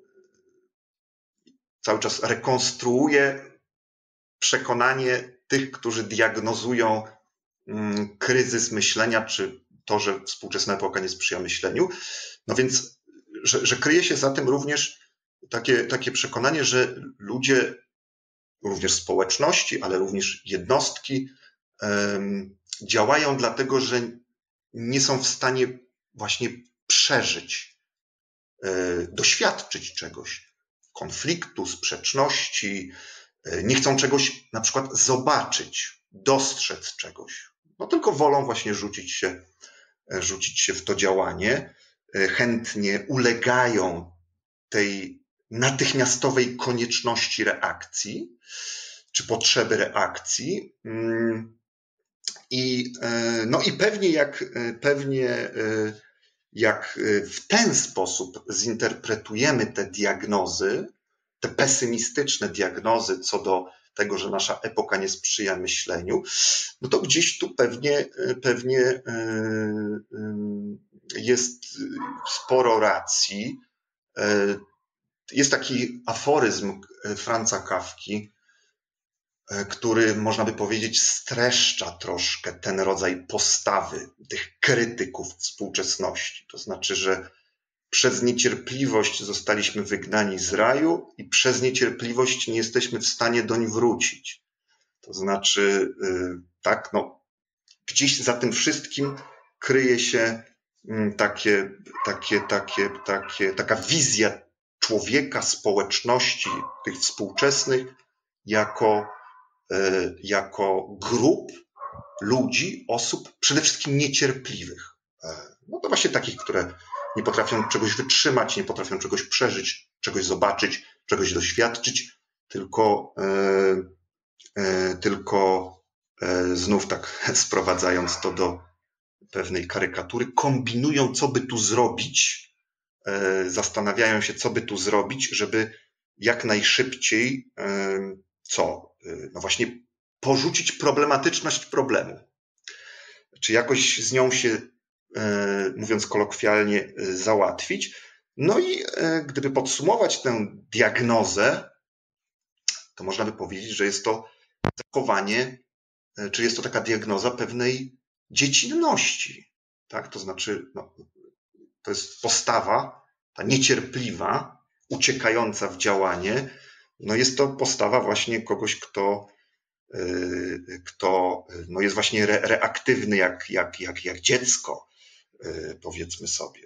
cały czas rekonstruuje przekonanie tych, którzy diagnozują kryzys myślenia, czy to, że współczesna epoka nie sprzyja myśleniu. No więc, że, że kryje się za tym również takie, takie przekonanie, że ludzie, również społeczności, ale również jednostki um, działają dlatego, że nie są w stanie właśnie przeżyć, um, doświadczyć czegoś, konfliktu, sprzeczności, um, nie chcą czegoś na przykład zobaczyć, dostrzec czegoś. No tylko wolą właśnie rzucić się, rzucić się w to działanie. Chętnie ulegają tej natychmiastowej konieczności reakcji, czy potrzeby reakcji. I, no i pewnie jak, pewnie jak w ten sposób zinterpretujemy te diagnozy, te pesymistyczne diagnozy co do tego, że nasza epoka nie sprzyja myśleniu, no to gdzieś tu pewnie, pewnie jest sporo racji. Jest taki aforyzm Franza Kafki, który można by powiedzieć streszcza troszkę ten rodzaj postawy tych krytyków współczesności. To znaczy, że przez niecierpliwość zostaliśmy wygnani z raju i przez niecierpliwość nie jesteśmy w stanie doń wrócić. To znaczy, tak, no, gdzieś za tym wszystkim kryje się takie, takie, takie, takie, taka wizja człowieka, społeczności tych współczesnych jako, jako grup ludzi, osób przede wszystkim niecierpliwych. No to właśnie takich, które nie potrafią czegoś wytrzymać, nie potrafią czegoś przeżyć, czegoś zobaczyć, czegoś doświadczyć, tylko, e, e, tylko e, znów tak sprowadzając to do pewnej karykatury, kombinują, co by tu zrobić, e, zastanawiają się, co by tu zrobić, żeby jak najszybciej, e, co? E, no właśnie porzucić problematyczność problemu. Czy jakoś z nią się, mówiąc kolokwialnie, załatwić. No i gdyby podsumować tę diagnozę, to można by powiedzieć, że jest to zachowanie, czy jest to taka diagnoza pewnej dziecinności. Tak? To znaczy, no, to jest postawa, ta niecierpliwa, uciekająca w działanie. No jest to postawa właśnie kogoś, kto kto no jest właśnie re, reaktywny jak, jak, jak, jak dziecko, powiedzmy sobie.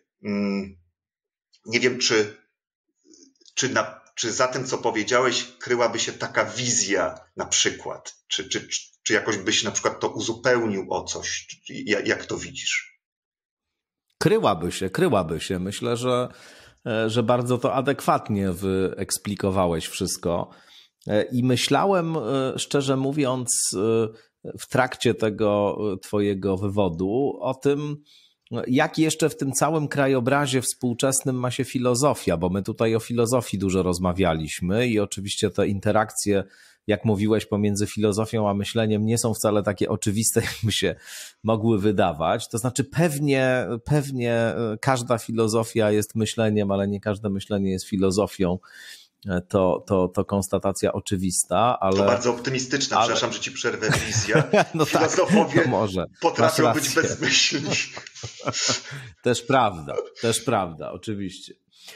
Nie wiem, czy, czy, na, czy za tym, co powiedziałeś, kryłaby się taka wizja na przykład, czy, czy, czy jakoś byś na przykład to uzupełnił o coś, jak, jak to widzisz? Kryłaby się, kryłaby się. Myślę, że, że bardzo to adekwatnie wyeksplikowałeś wszystko. I myślałem, szczerze mówiąc, w trakcie tego twojego wywodu o tym, jak jeszcze w tym całym krajobrazie współczesnym ma się filozofia, bo my tutaj o filozofii dużo rozmawialiśmy i oczywiście te interakcje, jak mówiłeś, pomiędzy filozofią a myśleniem nie są wcale takie oczywiste, jakby się mogły wydawać. To znaczy pewnie, pewnie każda filozofia jest myśleniem, ale nie każde myślenie jest filozofią. To, to, to konstatacja oczywista, ale... To bardzo optymistyczna, ale... przepraszam, że ci przerwę, wizja. No Filozofowie tak, może. potrafią być bezmyślni. Też prawda, też prawda, oczywiście.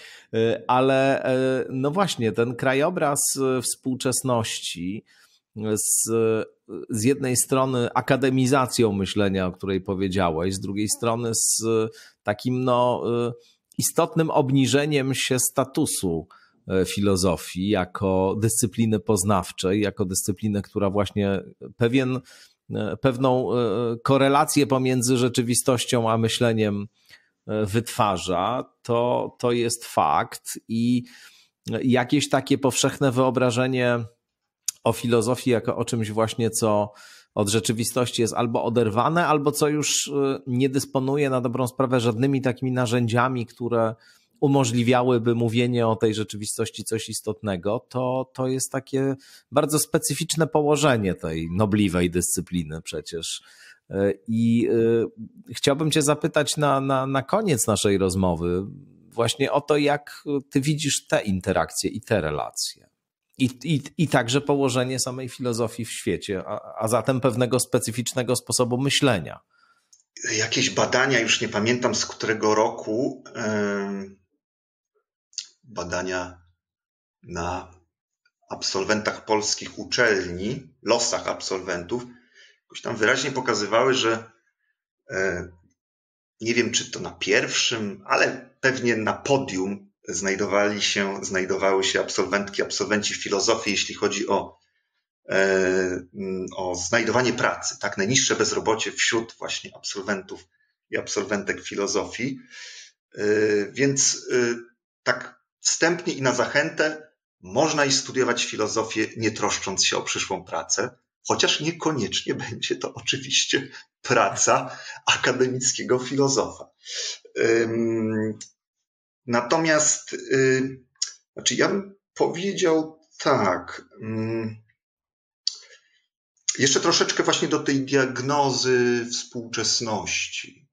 Ale no właśnie, ten krajobraz współczesności z, z jednej strony akademizacją myślenia, o której powiedziałeś, z drugiej strony z takim no, istotnym obniżeniem się statusu filozofii jako dyscypliny poznawczej, jako dyscypliny, która właśnie pewien, pewną korelację pomiędzy rzeczywistością a myśleniem wytwarza, to, to jest fakt i jakieś takie powszechne wyobrażenie o filozofii jako o czymś właśnie, co od rzeczywistości jest albo oderwane, albo co już nie dysponuje na dobrą sprawę żadnymi takimi narzędziami, które umożliwiałyby mówienie o tej rzeczywistości coś istotnego, to, to jest takie bardzo specyficzne położenie tej nobliwej dyscypliny przecież. I chciałbym cię zapytać na, na, na koniec naszej rozmowy właśnie o to, jak ty widzisz te interakcje i te relacje. I, i, i także położenie samej filozofii w świecie, a, a zatem pewnego specyficznego sposobu myślenia. Jakieś badania, już nie pamiętam z którego roku, yy, badania na absolwentach polskich uczelni, losach absolwentów, jakoś tam wyraźnie pokazywały, że yy, nie wiem, czy to na pierwszym, ale pewnie na podium znajdowali się, znajdowały się absolwentki, absolwenci filozofii, jeśli chodzi o o znajdowanie pracy, tak? Najniższe bezrobocie wśród właśnie absolwentów i absolwentek filozofii. Więc tak wstępnie i na zachętę można i studiować filozofię, nie troszcząc się o przyszłą pracę, chociaż niekoniecznie będzie to oczywiście praca akademickiego filozofa. Natomiast, znaczy ja bym powiedział tak, jeszcze troszeczkę właśnie do tej diagnozy współczesności.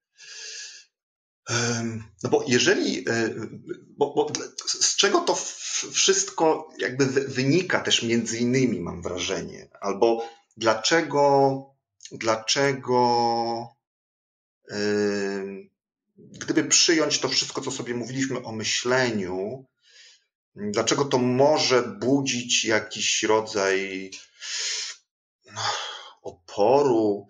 No bo jeżeli, bo, bo z czego to wszystko jakby wynika też między innymi, mam wrażenie, albo dlaczego, dlaczego gdyby przyjąć to wszystko, co sobie mówiliśmy o myśleniu, dlaczego to może budzić jakiś rodzaj no, oporu?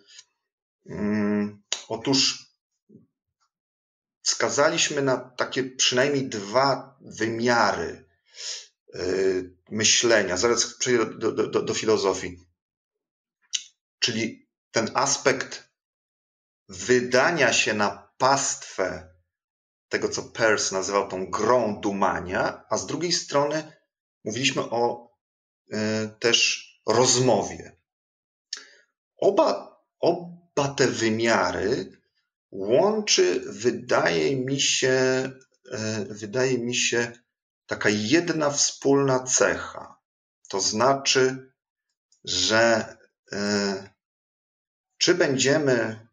Otóż wskazaliśmy na takie przynajmniej dwa wymiary myślenia. Zaraz przejdę do, do, do, do filozofii. Czyli ten aspekt wydania się na pastwę tego, co Peirce nazywał tą grą dumania, a z drugiej strony mówiliśmy o y, też rozmowie. Oba, oba te wymiary łączy, wydaje mi się, y, wydaje mi się, taka jedna wspólna cecha. To znaczy, że y, czy będziemy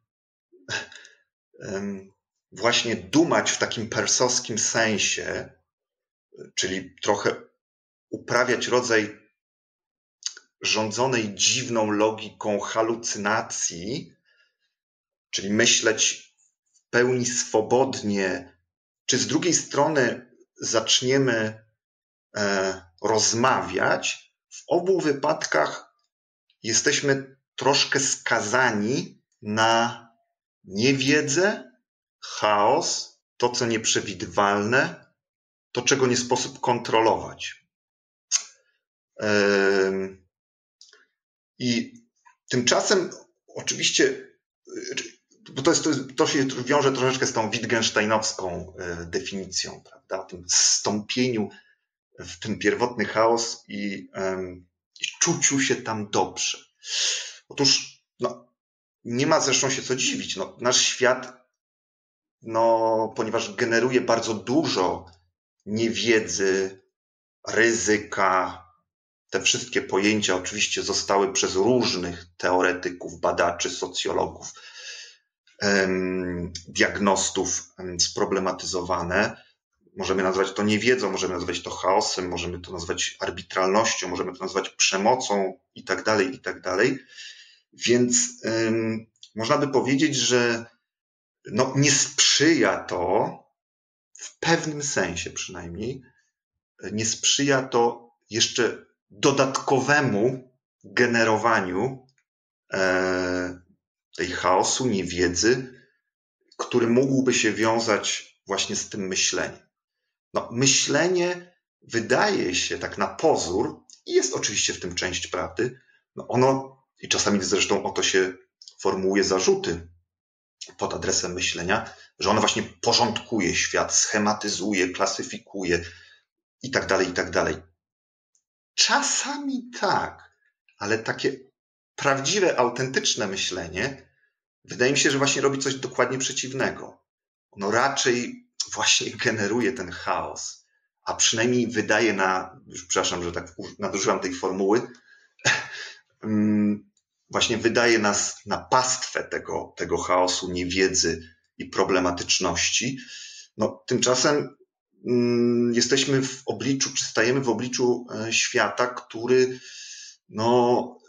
y, właśnie dumać w takim persowskim sensie, czyli trochę uprawiać rodzaj rządzonej dziwną logiką halucynacji, czyli myśleć w pełni swobodnie, czy z drugiej strony zaczniemy e, rozmawiać, w obu wypadkach jesteśmy troszkę skazani na niewiedzę, chaos, to co nieprzewidywalne, to czego nie sposób kontrolować. I tymczasem oczywiście, bo to, jest, to się wiąże troszeczkę z tą wittgensteinowską definicją, prawda, o tym zstąpieniu w ten pierwotny chaos i, i czuciu się tam dobrze. Otóż no, nie ma zresztą się co dziwić. No, nasz świat, no, ponieważ generuje bardzo dużo niewiedzy, ryzyka, te wszystkie pojęcia oczywiście zostały przez różnych teoretyków, badaczy, socjologów, em, diagnostów em, sproblematyzowane. Możemy nazwać to niewiedzą, możemy nazwać to chaosem, możemy to nazwać arbitralnością, możemy to nazwać przemocą i tak dalej, i tak dalej. Więc um, można by powiedzieć, że no, nie sprzyja to, w pewnym sensie przynajmniej, nie sprzyja to jeszcze dodatkowemu generowaniu e, tej chaosu, niewiedzy, który mógłby się wiązać właśnie z tym myśleniem. No, myślenie wydaje się tak na pozór, i jest oczywiście w tym część prawdy, no ono, i czasami zresztą o to się formułuje zarzuty pod adresem myślenia, że ono właśnie porządkuje świat, schematyzuje, klasyfikuje i tak dalej, i tak dalej. Czasami tak, ale takie prawdziwe, autentyczne myślenie wydaje mi się, że właśnie robi coś dokładnie przeciwnego. Ono raczej właśnie generuje ten chaos, a przynajmniej wydaje na, już przepraszam, że tak nadużyłam tej formuły, właśnie wydaje nas na pastwę tego, tego chaosu, niewiedzy i problematyczności. No, tymczasem mm, jesteśmy w obliczu, czy stajemy w obliczu świata, który, no,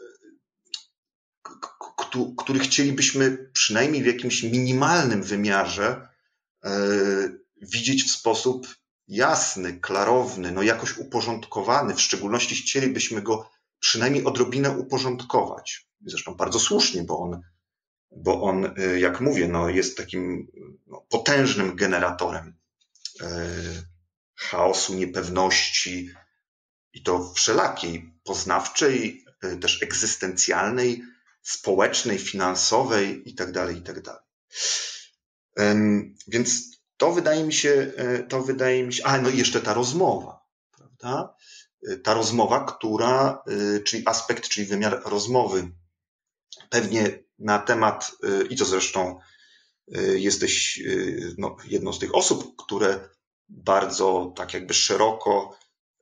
k- k- który chcielibyśmy przynajmniej w jakimś minimalnym wymiarze e, widzieć w sposób jasny, klarowny, no jakoś uporządkowany. W szczególności chcielibyśmy go przynajmniej odrobinę uporządkować. Zresztą bardzo słusznie, bo on, bo on, jak mówię, no jest takim no, potężnym generatorem e, chaosu, niepewności i to wszelakiej, poznawczej, też egzystencjalnej, społecznej, finansowej itd., itd. Więc to wydaje mi się, to wydaje mi się, a no i jeszcze ta rozmowa, prawda? Ta rozmowa, która, czyli aspekt, czyli wymiar rozmowy, pewnie na temat, i to zresztą jesteś no, jedną z tych osób, które bardzo tak jakby szeroko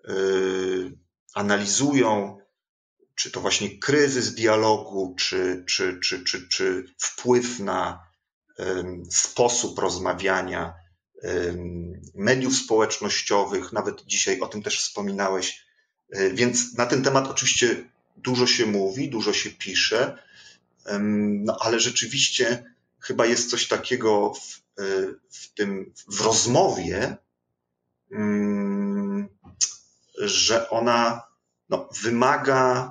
analizują, czy to właśnie kryzys dialogu, czy, czy, czy, czy, czy wpływ na sposób rozmawiania mediów społecznościowych, nawet dzisiaj o tym też wspominałeś. Więc na ten temat oczywiście dużo się mówi, dużo się pisze, no ale rzeczywiście chyba jest coś takiego w, w tym, w rozmowie, że ona no, wymaga,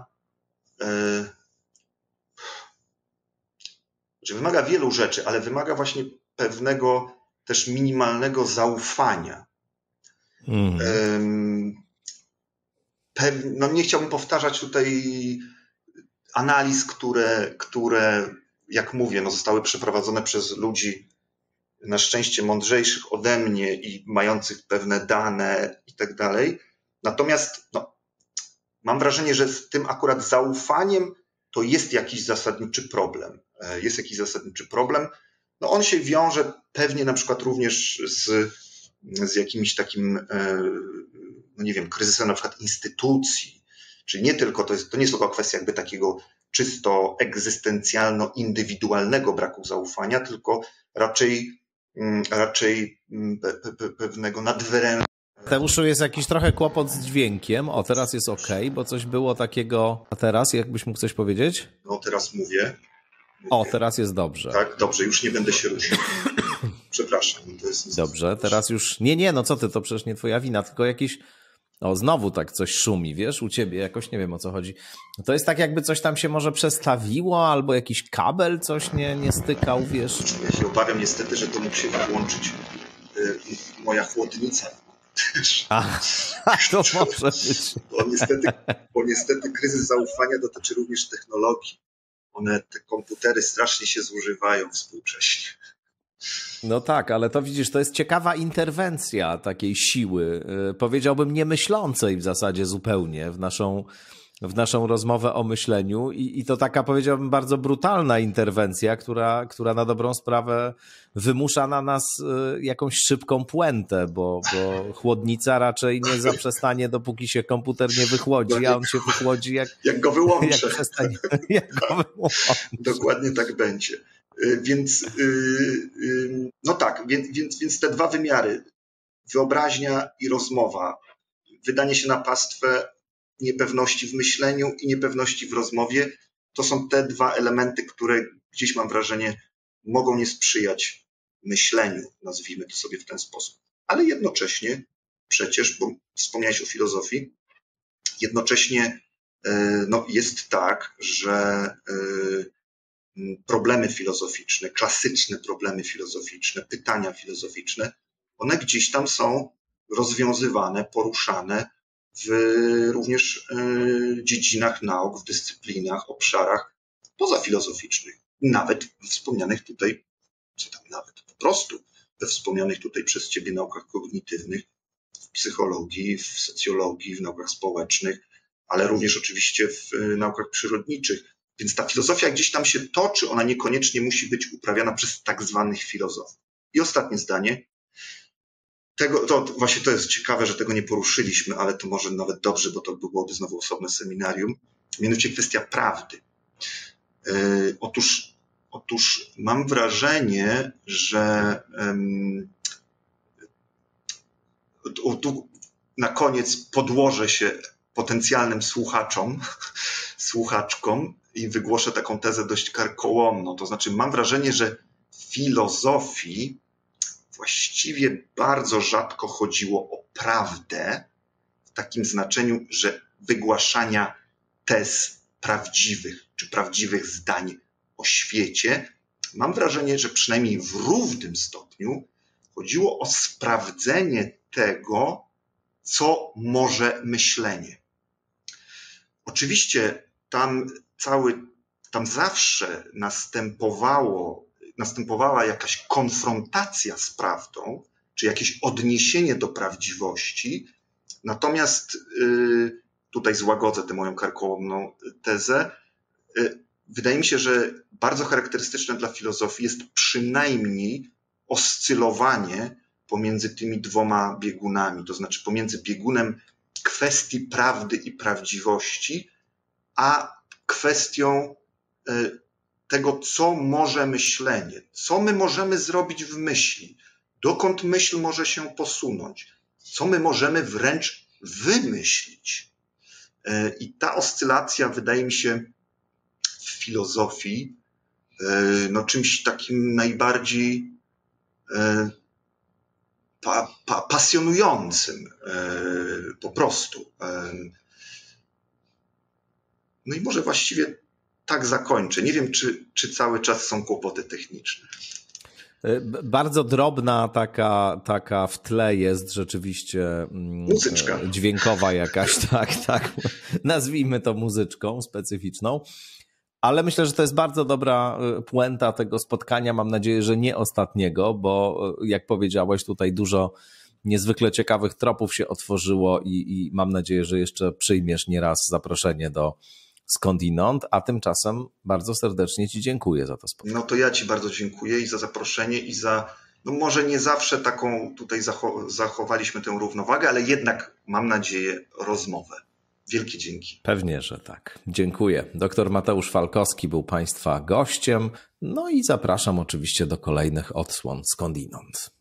że wymaga wielu rzeczy, ale wymaga właśnie pewnego też minimalnego zaufania. Mm. No, nie chciałbym powtarzać tutaj analiz, które, które jak mówię, no, zostały przeprowadzone przez ludzi na szczęście mądrzejszych ode mnie i mających pewne dane i tak dalej. Natomiast no, mam wrażenie, że z tym akurat zaufaniem to jest jakiś zasadniczy problem. Jest jakiś zasadniczy problem. No on się wiąże pewnie na przykład również z, z jakimś takim, no nie wiem, kryzysem na przykład instytucji. Czyli nie tylko, to, jest, to nie jest tylko kwestia jakby takiego czysto egzystencjalno-indywidualnego braku zaufania, tylko raczej, raczej pe, pe, pewnego nadwyrężenia. Teuszu, jest jakiś trochę kłopot z dźwiękiem. O, teraz jest ok, bo coś było takiego... A teraz, jakbyś mógł coś powiedzieć? No, teraz mówię. O, teraz jest dobrze. Tak, dobrze, już nie będę się ruszał. Przepraszam. To jest... Dobrze, teraz już... Nie, nie, no co ty, to przecież nie twoja wina, tylko jakieś... O, znowu tak coś szumi, wiesz, u ciebie jakoś, nie wiem o co chodzi. To jest tak jakby coś tam się może przestawiło, albo jakiś kabel coś nie, nie stykał, wiesz. Ja się obawiam niestety, że to mógł się wyłączyć yy, moja chłodnica. A, to może być. Bo niestety, bo niestety kryzys zaufania dotyczy również technologii. One, te komputery strasznie się zużywają współcześnie. No tak, ale to widzisz, to jest ciekawa interwencja takiej siły, powiedziałbym niemyślącej w zasadzie zupełnie w naszą, w naszą rozmowę o myśleniu i, i to taka, powiedziałbym, bardzo brutalna interwencja, która, która na dobrą sprawę wymusza na nas jakąś szybką puentę, bo, bo chłodnica raczej nie zaprzestanie, dopóki się komputer nie wychłodzi, a on się wychłodzi jak, jak go wyłączę. Jak przestanie, jak go wyłączę. Dokładnie tak będzie. Więc no tak, więc, więc, więc te dwa wymiary, wyobraźnia i rozmowa, wydanie się na pastwę niepewności w myśleniu i niepewności w rozmowie, to są te dwa elementy, które gdzieś mam wrażenie mogą nie sprzyjać myśleniu, nazwijmy to sobie w ten sposób. Ale jednocześnie przecież, bo wspomniałeś o filozofii, jednocześnie no, jest tak, że problemy filozoficzne, klasyczne problemy filozoficzne, pytania filozoficzne, one gdzieś tam są rozwiązywane, poruszane w również dziedzinach nauk, w dyscyplinach, obszarach pozafilozoficznych. Nawet w wspomnianych tutaj, co tam nawet, po prostu we wspomnianych tutaj przez ciebie naukach kognitywnych, w psychologii, w socjologii, w naukach społecznych, ale również oczywiście w naukach przyrodniczych. Więc ta filozofia gdzieś tam się toczy, ona niekoniecznie musi być uprawiana przez tak zwanych filozofów. I ostatnie zdanie. Tego, to właśnie to jest ciekawe, że tego nie poruszyliśmy, ale to może nawet dobrze, bo to byłoby znowu osobne seminarium. Mianowicie kwestia prawdy. Yy, otóż, otóż mam wrażenie, że yy, tu, tu na koniec podłożę się potencjalnym słuchaczom, słuchaczkom i wygłoszę taką tezę dość karkołomną. To znaczy mam wrażenie, że w filozofii właściwie bardzo rzadko chodziło o prawdę w takim znaczeniu, że wygłaszania tez prawdziwych czy prawdziwych zdań o świecie. Mam wrażenie, że przynajmniej w równym stopniu chodziło o sprawdzenie tego, co może myślenie. Oczywiście tam cały, tam zawsze następowało, następowała jakaś konfrontacja z prawdą, czy jakieś odniesienie do prawdziwości. Natomiast tutaj złagodzę tę moją karkołomną tezę. Wydaje mi się, że bardzo charakterystyczne dla filozofii jest przynajmniej oscylowanie pomiędzy tymi dwoma biegunami, to znaczy pomiędzy biegunem kwestii prawdy i prawdziwości, a kwestią tego, co może myślenie, co my możemy zrobić w myśli, dokąd myśl może się posunąć, co my możemy wręcz wymyślić. I ta oscylacja wydaje mi się w filozofii no, czymś takim najbardziej pa, pa, pasjonującym po prostu. No i może właściwie tak zakończę. Nie wiem, czy, czy cały czas są kłopoty techniczne. Bardzo drobna taka, taka w tle jest rzeczywiście muzyczka dźwiękowa jakaś, tak, tak. Nazwijmy to muzyczką specyficzną. Ale myślę, że to jest bardzo dobra puenta tego spotkania. Mam nadzieję, że nie ostatniego, bo jak powiedziałeś, tutaj dużo niezwykle ciekawych tropów się otworzyło i, i mam nadzieję, że jeszcze przyjmiesz nieraz zaproszenie do Skądinąd, a tymczasem bardzo serdecznie Ci dziękuję za to spotkanie. No to ja Ci bardzo dziękuję i za zaproszenie i za, no może nie zawsze taką tutaj zacho- zachowaliśmy tę równowagę, ale jednak mam nadzieję rozmowę. Wielkie dzięki. Pewnie, że tak. Dziękuję. Doktor Mateusz Falkowski był Państwa gościem, no i zapraszam oczywiście do kolejnych odsłon Skądinąd.